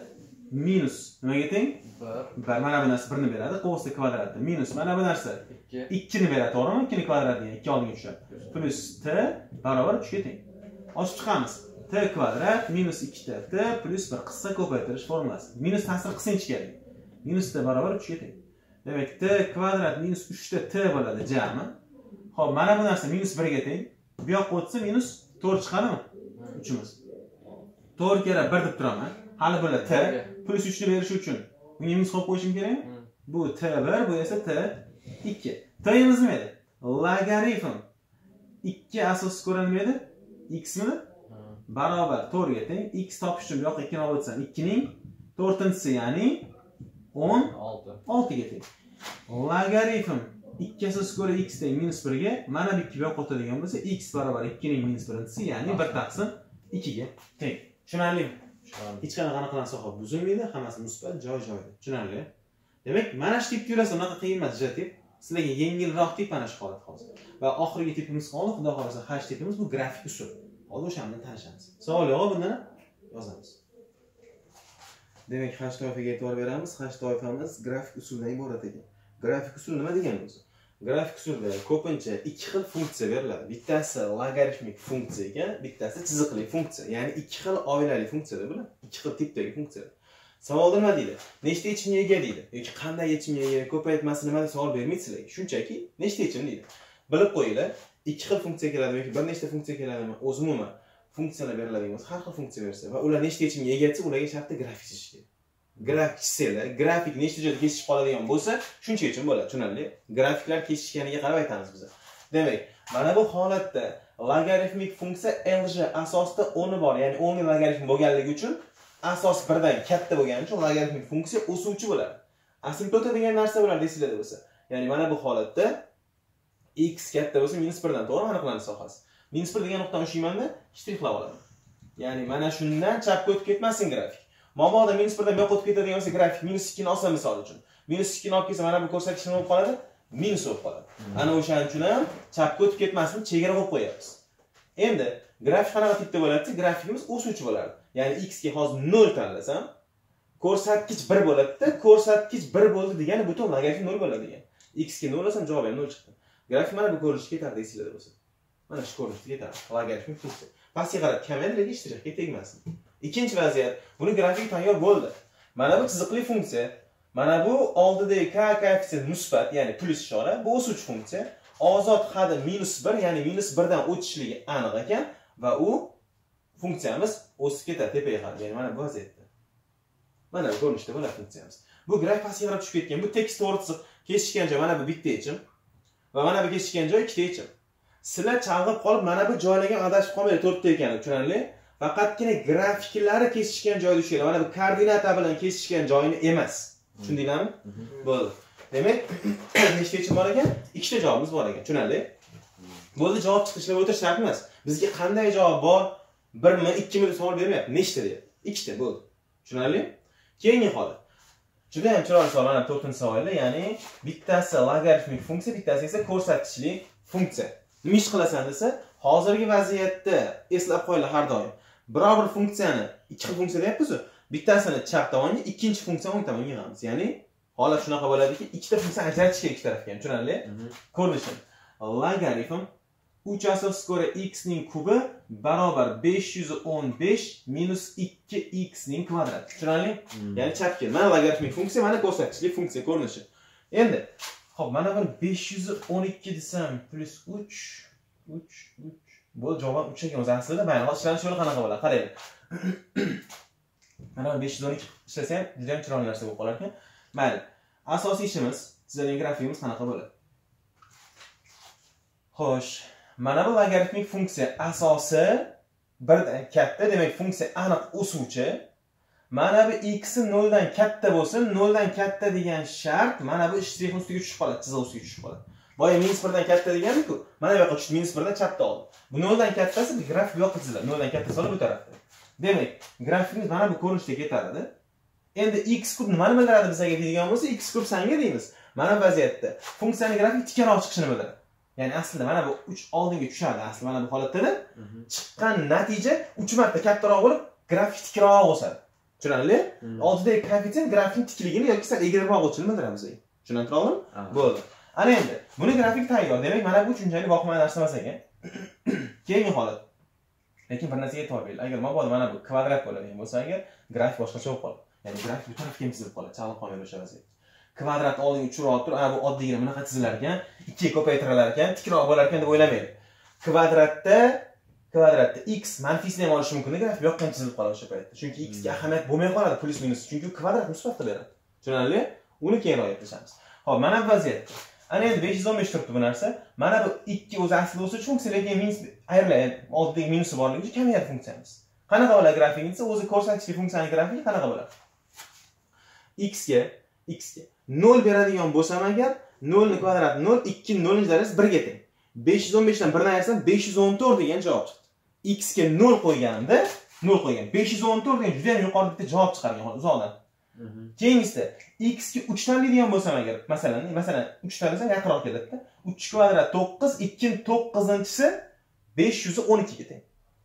minus nimaga teng? bir. Mana bu narsa birni beradi, qo'shsa kvadratda. Minus mana bu narsa ikki ni beradi, to'g'rimi? ikki ni kvadratiga ikki oldinga tushadi. Plus t barobar uchga teng. Ochib chiqamiz. T kvadrat minus ikki ta t plus bir qissa ko'paytirish formulasi. Minus ta'sir qilsinchi kerak. Minus t barobar uchga teng. Demak, t kvadrat minus uch ta t bo'ladi jami. Xo'p, mana bu narsa minus bir ga teng. Bu yoqqa o'tsa minus to'rt chiqadimi? uchimiz. to'rt kera bir deb turaman. Hali bo'ladi t plus uch ni berish uchun bunga minus qo'yib qo'yishim kerakmi? Bu t bir, bu esa t ikki. T'imiz nima edi? Logaritm ikki asos ko'ra nima edi? X mi? Barobar to'rt ga teng. X topish uchun bu yoqqa ikki ni olib o'tsam, ikki ning to'rtinchisi, ya'ni o'n olti ga teng. Logaritm ikki asos ko'ra x teng minus bir ga, mana bu ikki bu yoqqa o'tadigan bo'lsa, x barobar ikki ning minus birinchisi, ya'ni bir taqsim ikki ga teng. Tushunarlimi? Hech qanaqa aniqlanish soha buzilmaydi, hammasi musbat joy-joyida. Tushunarli? Demak, mana shu tipga yurasiz, unaqa qiyin emas tip. Sizlarga yengilroq tip mana shu holat hozir. Va oxirgi tipimiz qoldi, xudo xolasa hash tipimiz bu grafik usul. Hozir o'sha bilan tanishamiz. Savol yo'q, bundan yozamiz. Demak, hash toifaga e'tibor beramiz. Hash toifamiz grafik usuldan iborat ekan. Grafik usul nima degani o'zi? Grafik usulda ko'pincha ikki xil funksiya beriladi. Bittasi logaritmik funksiya ekan, bittasi chiziqli funksiya. Ya'ni ikki xil oilali funksiyalar bular. Ikki xil tipdagi funksiyalar. Savolda nima deydi? Nechta yechimga ega deydi? Yoki qanday yechimga ega, ko'paytmasi nima deb savol bermaydi sizlarga. Shunchaki nechta yechim deydi. Bilib qo'yinglar, ikki xil funksiya keladimi yoki bir nechta funksiya keladimi? O'zi umuman funksiyalar beriladigan bo'lsa, har xil funksiya bersa va ular nechta yechimga ega etsa, ularga shartda grafik chizish kerak. Grafik chizsanglar, grafik nechta joyda kesishib qoladigan bo'lsa, shuncha yechim bo'ladi, tushunarli? Grafiklar kesishganiga qarab aytamiz biz. Demak, mana bu holatda logaritmik funksiya lj asosida o'ni bor, ya'ni o'nli logaritm bo'lganligi uchun asos birdan katta bo'lgani uchun logaritmik funksiya o'suvchi bo'ladi. Asimptota degan narsa bo'ladi desizlarda bo'lsa. Ya'ni mana bu holatda x katta bo'lsa minus bir dan, to'g'rimi? Aniqlanish sohasi. minus bir degan nuqtani ushlaymanda shtrixlab olaman. Ya'ni mana shundan chapga o'tib ketmasin grafik. Mabodo minus bir dan bu yoqqa o'tib ketadigan bo'lsa grafik minus ikki ni olsam misol uchun. minus ikki ni olib kelsa mana bu ko'rsatkich nima bo'lib qoladi? Minus bo'lib qoladi. Ana o'shaning uchun ham chapga o'tib ketmasin, chegara qo'yib qo'yapmiz. Endi grafik qanaqa tipda bo'ladi? Grafikimiz o'suvchi bo'ladi. Ya'ni x ga hozir nol tanlasam, ko'rsatkich bir bo'ladi-da, ko'rsatkich bir bo'ldi degani butun logaritm nol bo'ladi degan. X ga nol olsam javob ham nol chiqdi. Grafik mana bu ko'rinishga ketadi desizlar bo'lsa. Mana shu ko'rinishga ketadi. Logaritmik funksiya. Pastga qarab kamayadi, lekin shtrixga tegmasin. Ikkinchi vaziyat, buni grafik tayyor bo'ldi. Mana bu chiziqli funksiya. Mana bu oldidagi k koeffitsient musbat, ya'ni plus ishora, bu o'suvchi funksiya. Ozod hadi minus bir, ya'ni minus bir dan o'tishligi aniq ekan va u funksiyamiz o'sib ketadi tepaga qarab. Ya'ni mana bu vaziyatda. Mana bu ko'rinishda bo'ladi funksiyamiz. Bu grafik pastga qarab tushib ketgan. Bu tekis to'g'risi kesishgan joy mana bu bitta yechim va mana bu kesishgan joy ikkita yechim. Sizlar chalg'ib qolib mana bu joylarga adashib qolmaydi, to'rtta ekanini tushunarli? Faqatgina grafiklari kesishgan joyda tushinglar. Mana bu koordinata bilan kesishgan joyini emas. Tushundinglarmi? Bo'ldi. Demak, nechta yechim bor ekan? Ikkita javobimiz bor ekan, tushunarli? Bo'ldi, javob chiqishlab o'tirish shart emas. Bizga qanday javob bor? bir mi, ikki mi deb savol bermayapti. Nechta deyapti? Ikkita bo'ldi. Tushunarli? Keyingi holat. Juda ham chiroyli savol, mana to'rtinchi savolda, ya'ni bittasi logaritmik funksiya, bittasi esa ko'rsatkichli funksiya. Nima ish qilasan desa, hozirgi vaziyatda eslab qo'yinglar har doim. Biror bir funksiyani ikki xil funksiya deyapmiz-ku. Bittasini chap tomonga, ikkinchi funksiyani o'ng tomonga yig'amiz. Ya'ni holat shunaqa bo'ladiki, ikkita funksiyani ajratish kerak ikki tarafga ham, tushunarli? Ko'rinishim. Logaritm uch asos ko'ra x ning kubi barobar besh yuz o'n besh minus ikki x ning kvadrati. Tushunarli? Ya'ni chapga kel. Mana logaritmik funksiya, mana ko'rsatkichli funksiya ko'rinishi. Endi, xo'p, mana bir besh yuz o'n ikki desam plus uch uch uch. Bu javob uch ekan o'zi aslida. Mana hozirdan shuni qanaqa bo'ladi? Qaraylik. Mana besh yuz o'n ikki ishlasa ham juda ham chiroyli narsa bo'lib qolar ekan. Mayli. Asosiy ishimiz, sizlarning grafikimiz qanaqa bo'ladi? Xo'sh, mana bu logaritmik funksiya asosi birdan katta, demak funksiya aniq o'suvchi. Mana bu x nol dan katta bo'lsin, nol dan katta degan shart mana bu shtrixning ustiga tushib qoladi, chiziq ustiga tushib qoladi. Boya minus bir dan katta deganmi-ku? Mana bu yoqqa tushdi, minus bir dan chapda oldi. Bu nol dan kattasi bu grafik bu yoqqa chiziladi. nol dan kattasi bu tarafda. Demak, grafikimiz mana bu ko'rinishda ketadi. Endi x kub nimani bildiradi bizga deydigan bo'lsa, x kub sanga deymiz. Mana bu vaziyatda funksiyaning grafik tikroq chiqishini bildiradi. Ya'ni aslida mana bu uch oldinga tushadi. Aslida mana bu holatda chiqqan natija uch marta kattaroq bo'lib, grafik tikroq o'sadi. Tushunarli? Oldidagi koeffitsient grafikning tikligini yoki sal egriroq o'tishini bildiradi bizga. Tushuntira oldingmi? Bo'ldi. Ana endi buni grafik tayyor. Demak, mana bu tushunchali voqea narsa emas ekan. Keyingi holat. Lekin bir narsaga e'tibor bering. Agar mabodo mana bu kvadrat bo'ladigan bo'lsa, agar grafik boshqacha bo'lib qoladi. Ya'ni grafik bu tarafga chizilib qoladi, chalib qolmaydi o'sha vaziyat. Kvadrat oldinga tushirib turib, ana bu oddiygina bunaqa chizilar ekan, ikkiga ko'paytirilar ekan, tikroq bo'lar ekan deb o'ylamaydi. Kvadratda kvadratda x manfisini ham olishi mumkin, grafik bu yoqqa chizilib qoladi o'sha paytda. Chunki x ga ahamiyat bo'lmay qoladi, plus minus, chunki kvadrat musbatda beradi. Tushunarli? Uni keyinroq aytamiz. Xo'p, mana bu vaziyatda. Ana endi besh yuz o'n besh turibdi bu narsa. Mana bu ikki o'zi aslida o'suvchi funksiya, lekin minus ayriladi. Oldidagi minusi borligi uchun kamayadi funksiyamiz. Qanaqa bo'ladi grafikingiz? O'zi ko'rsatkichli funksiyaning grafiki qanaqa bo'ladi? x ga x ga nol beradigan bo'lsam agar nol ning kvadrati nol, ikki ning nol darajasi bir ga teng. besh yuz o'n besh dan bir dan ayrsam besh yuz o'n to'rt degan javob chiqdi. X ga nol qo'yganimda nol qo'ygan. besh yuz o'n to'rt degan juda ham yuqori bitta javob chiqargan uzoqdan. Keyingisida x ga uch dan deydigan bo'lsam agar, masalan, masalan uch dan desam yaqinroq keladi-da. uch kvadrat to'qqiz, ikki ning to'qqizinchisi besh yuz o'n ikki ga teng.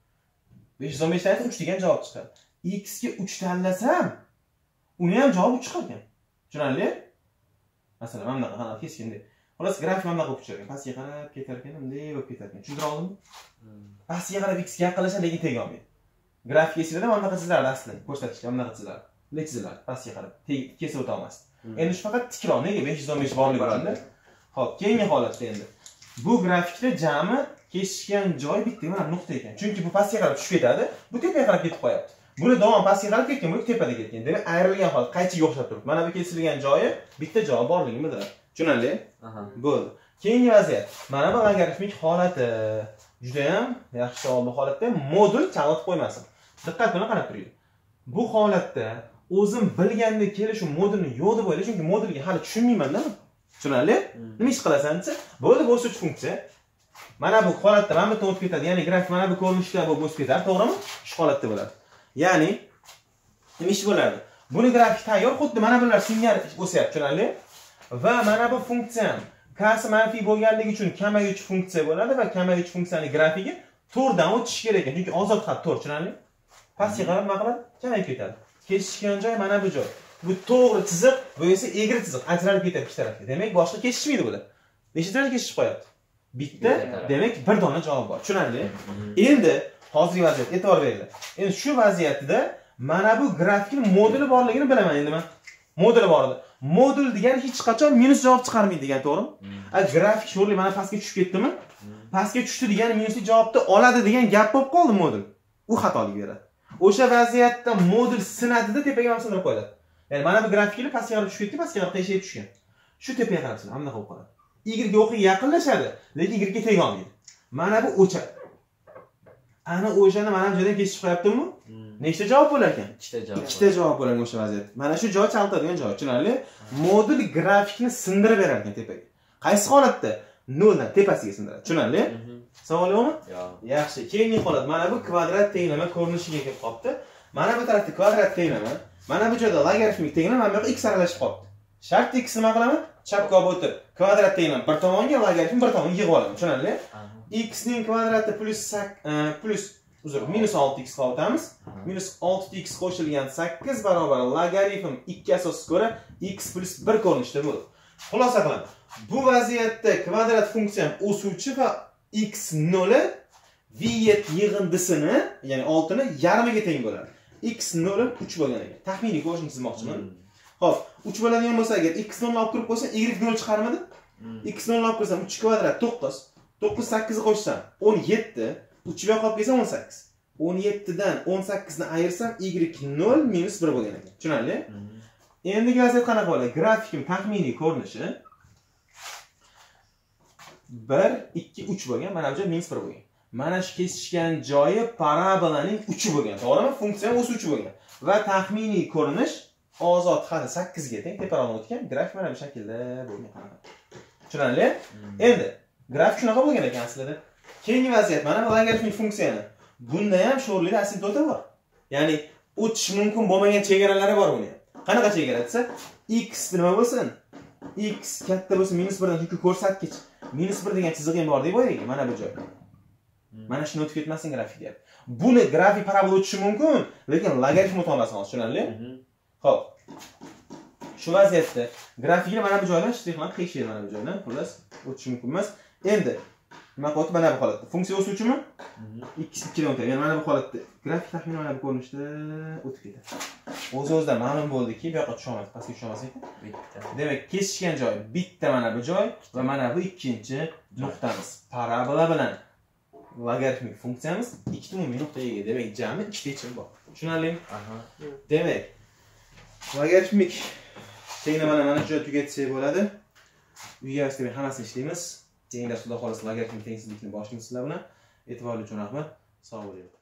besh yuz o'n besh dan uch degan javob chiqadi. X ga uch tanlasam, uni ham javob uch chiqargan. Tushunarli? Masalan, mana bunaqa qanaqa keskinda. Xolos, grafik mana bunaqa bo'lib chiqargan. Pastga qarab ketar ekan, bunday bo'lib ketar ekan. Tushuntira oldimmi? Pastga qarab x ga yaqinlashadi, lekin tega olmaydi. Grafik esingizda mana bunaqa chizilardi aslida. Ko'rsatkichlar mana bunaqa chizilardi. Bunday chizilardi, pastga qarab. Kesib o'ta olmasdi. Endi shu faqat tikroq, nega besh yuz o'n besh borligi uchun-da. Xo'p, keyingi holatda endi. Bu grafikda jami kesishgan joy bitta mana nuqta ekan. Chunki bu pastga qarab tushib ketadi, bu tepaga qarab ketib qo'yapti. Buni davom pastga qarab ketgan, bu tepada ketgan. Demak, ayrilgan holat qaychiga o'xshab turibdi. Mana bu kesilgan joyi bitta javob borligini bildiradi. Tushunarli? Aha. Bo'ldi. Keyingi vaziyat. Mana bu logaritmik holati. Juda ham yaxshi javob bu holatda modul chalg'itib qo'ymasin. Diqqat bilan qarab turing. Bu holatda o'zim bilgandek kelishu modulni yo'q deb o'ylayman, chunki modulga hali tushunmayman-da. Tushunarli? Nima ish qilasan desa, bo'ldi, bu o'suvchi funksiya. Mana bu holatda mana bu o'tib ketadi. Ya'ni grafik mana bu ko'rinishda bo'lib o'sib ketadi, to'g'rimi? Shu holatda bo'ladi. Ya'ni nima ish bo'ladi? Buni grafik tayyor, xuddi mana bular singari o'syapti, tushunarli? Va mana bu funksiya kasi manfiy bo'lganligi uchun kamayuvchi funksiya bo'ladi va kamayuvchi funksiyaning grafiki to'rtdan o'tishi kerak ekan, chunki ozod xat to'rt, tushunarli? Pastga qarab nima qiladi? Kamayib ketadi. Kesishgan joy mana bu joy. Bu to'g'ri chiziq, bu esa egri chiziq, ajralib ketadi ikki tarafga. Demak, boshqa kesishmaydi bular. Nechta daraja kesishib qo'yapti? Bitta, demak, bir dona javob bor. Tushunarli? Endi hozirgi vaziyat e'tibor beringlar. Endi shu vaziyatda mana bu grafikning moduli borligini bilaman endi men. Moduli bor edi. Modul degan hech qachon minus javob chiqarmaydi degan, to'g'rimi? A grafik sho'rli mana pastga tushib ketdimi? Pastga tushdi degani minusli javobni oladi degan gap bo'lib qoldi modul. U xatolik beradi. O'sha vaziyatda modul sinadida tepaga ham sindirib qo'yadi. Ya'ni mana bu grafiklar pastga qarab tushib ketdi, pastga qarab qiyshayib tushgan. Shu tepaga qarab sinadi, hamda qolib qoladi. Y ga o'qiga yaqinlashadi, lekin Y ga tega olmaydi. Mana bu o'chadi. Ana o'shani mana bu joydan kesib qo'yaptimi? Nechta javob bo'lar ekan? Ikkita javob. Ikkita javob bo'lar ekan o'sha vaziyatda. Mana shu joy chaltadigan joy, tushunarli? Modul grafikni sindirib berar ekan tepaga. Qaysi holatda? nol dan tepasiga sindiradi. Tushunarli? Savol yo'qmi? Yo'q. Yaxshi. Keyingi holat mana bu kvadrat tenglama ko'rinishiga kelib qopti. Mana bu tarafda kvadrat tenglama, mana bu joyda logaritmik tenglama, mana bu x aralashib qopti. Shart x nima qilaman? Chapga olib o'tib, kvadrat tenglama bir tomonga, logaritm bir tomonga yig'ib olaman. Tushunarli? X ning kvadrati plus plus uzr, minus olti x qoldiramiz. minus olti x qo'shilgan sakkiz barobar logaritm ikki asosiga ko'ra x plus bir ko'rinishda bo'ladi. Xulosa qilaman. Bu vaziyatda kvadrat funksiyam o'suvchi va x nol v yetti yig'indisini, ya'ni oltini yarmiga teng bo'ladi. X nol uch bo'lgan ekan. Taxminiy ko'rishni chizmoqchiman. Xo'p, uch bo'ladigan bo'lsa agar x nol olib kirib qo'ysam, y nol chiqarmadi? X nol olib kirsam uch kvadrat to'qqiz. to'qqiz sakkizni qo'shsam o'n yetti, uch yoqqa olib kelsam o'n sakkiz. o'n yetti dan o'n sakkizni ayirsam y nol minus bir bo'lgan ekan. Tushunarli? Endi vaziyat qanaqa bo'ladi? Grafikim taxminiy ko'rinishi bir, ikki, uch bo'lgan, mana bu joy minus bir bo'lgan. Mana shu kesishgan joyi parabolaning uchi bo'lgan. To'g'rimi? Funksiya o'z uchi bo'lgan. Va taxminiy ko'rinish ozod hali sakkizga teng teparoqdan o'tgan. Grafik mana bu shaklda bo'lgan. Tushunarli? Endi grafik shunaqa bo'lgan ekan aslida. Keyingi vaziyat mana bu logaritmik funksiyani. Bunda ham sho'rlikda asidota bor. Ya'ni o'tish mumkin bo'lmagan chegaralari bor buni. Qanaqa chegara desa, x nima bo'lsin? X katta bo'lsa minus bir dan chunki ko'rsatkich minus bir degan chiziq ham bor deb o'ylaylik, mana bu joy. Mana shuni o'tib ketmasin grafik deyapti. Buni grafik parabola o'tishi mumkin, lekin logaritm o'ta olasiz, tushunarli? Xo'p. Shu vaziyatda grafikni mana bu joydan shtrixlab qiyshaydi mana bu joydan, xullas o'tishi mumkin emas. Endi nima qilyapti mana bu holatda? Funksiya o'suvchimi? x ikki dan o'tadi. Ya'ni mana bu holatda grafik taxminan mana bu ko'rinishda o'tib ketadi. O'z-o'zidan ma'lum bo'ldiki, bu yoqqa tushamiz, pastga tushamiz ekan. Bitta. Demak, kesishgan joy bitta mana bu joy va mana bu ikkinchi nuqtamiz. Parabola bilan logaritmik funksiyamiz ikkita umumiy nuqtaga ega. Demak, jami ikkita yechim bor. Tushunarlimi? Aha. Demak, logaritmik tenglamani mana shu joyda tugatsak bo'ladi. Uyga istamay hammasini ishlaymiz. Keyingi darsda xudo xolasa logaritmik tengsizlikni boshlaymiz sizlar bilan. E'tiborli uchun rahmat. Sog' bo'ling.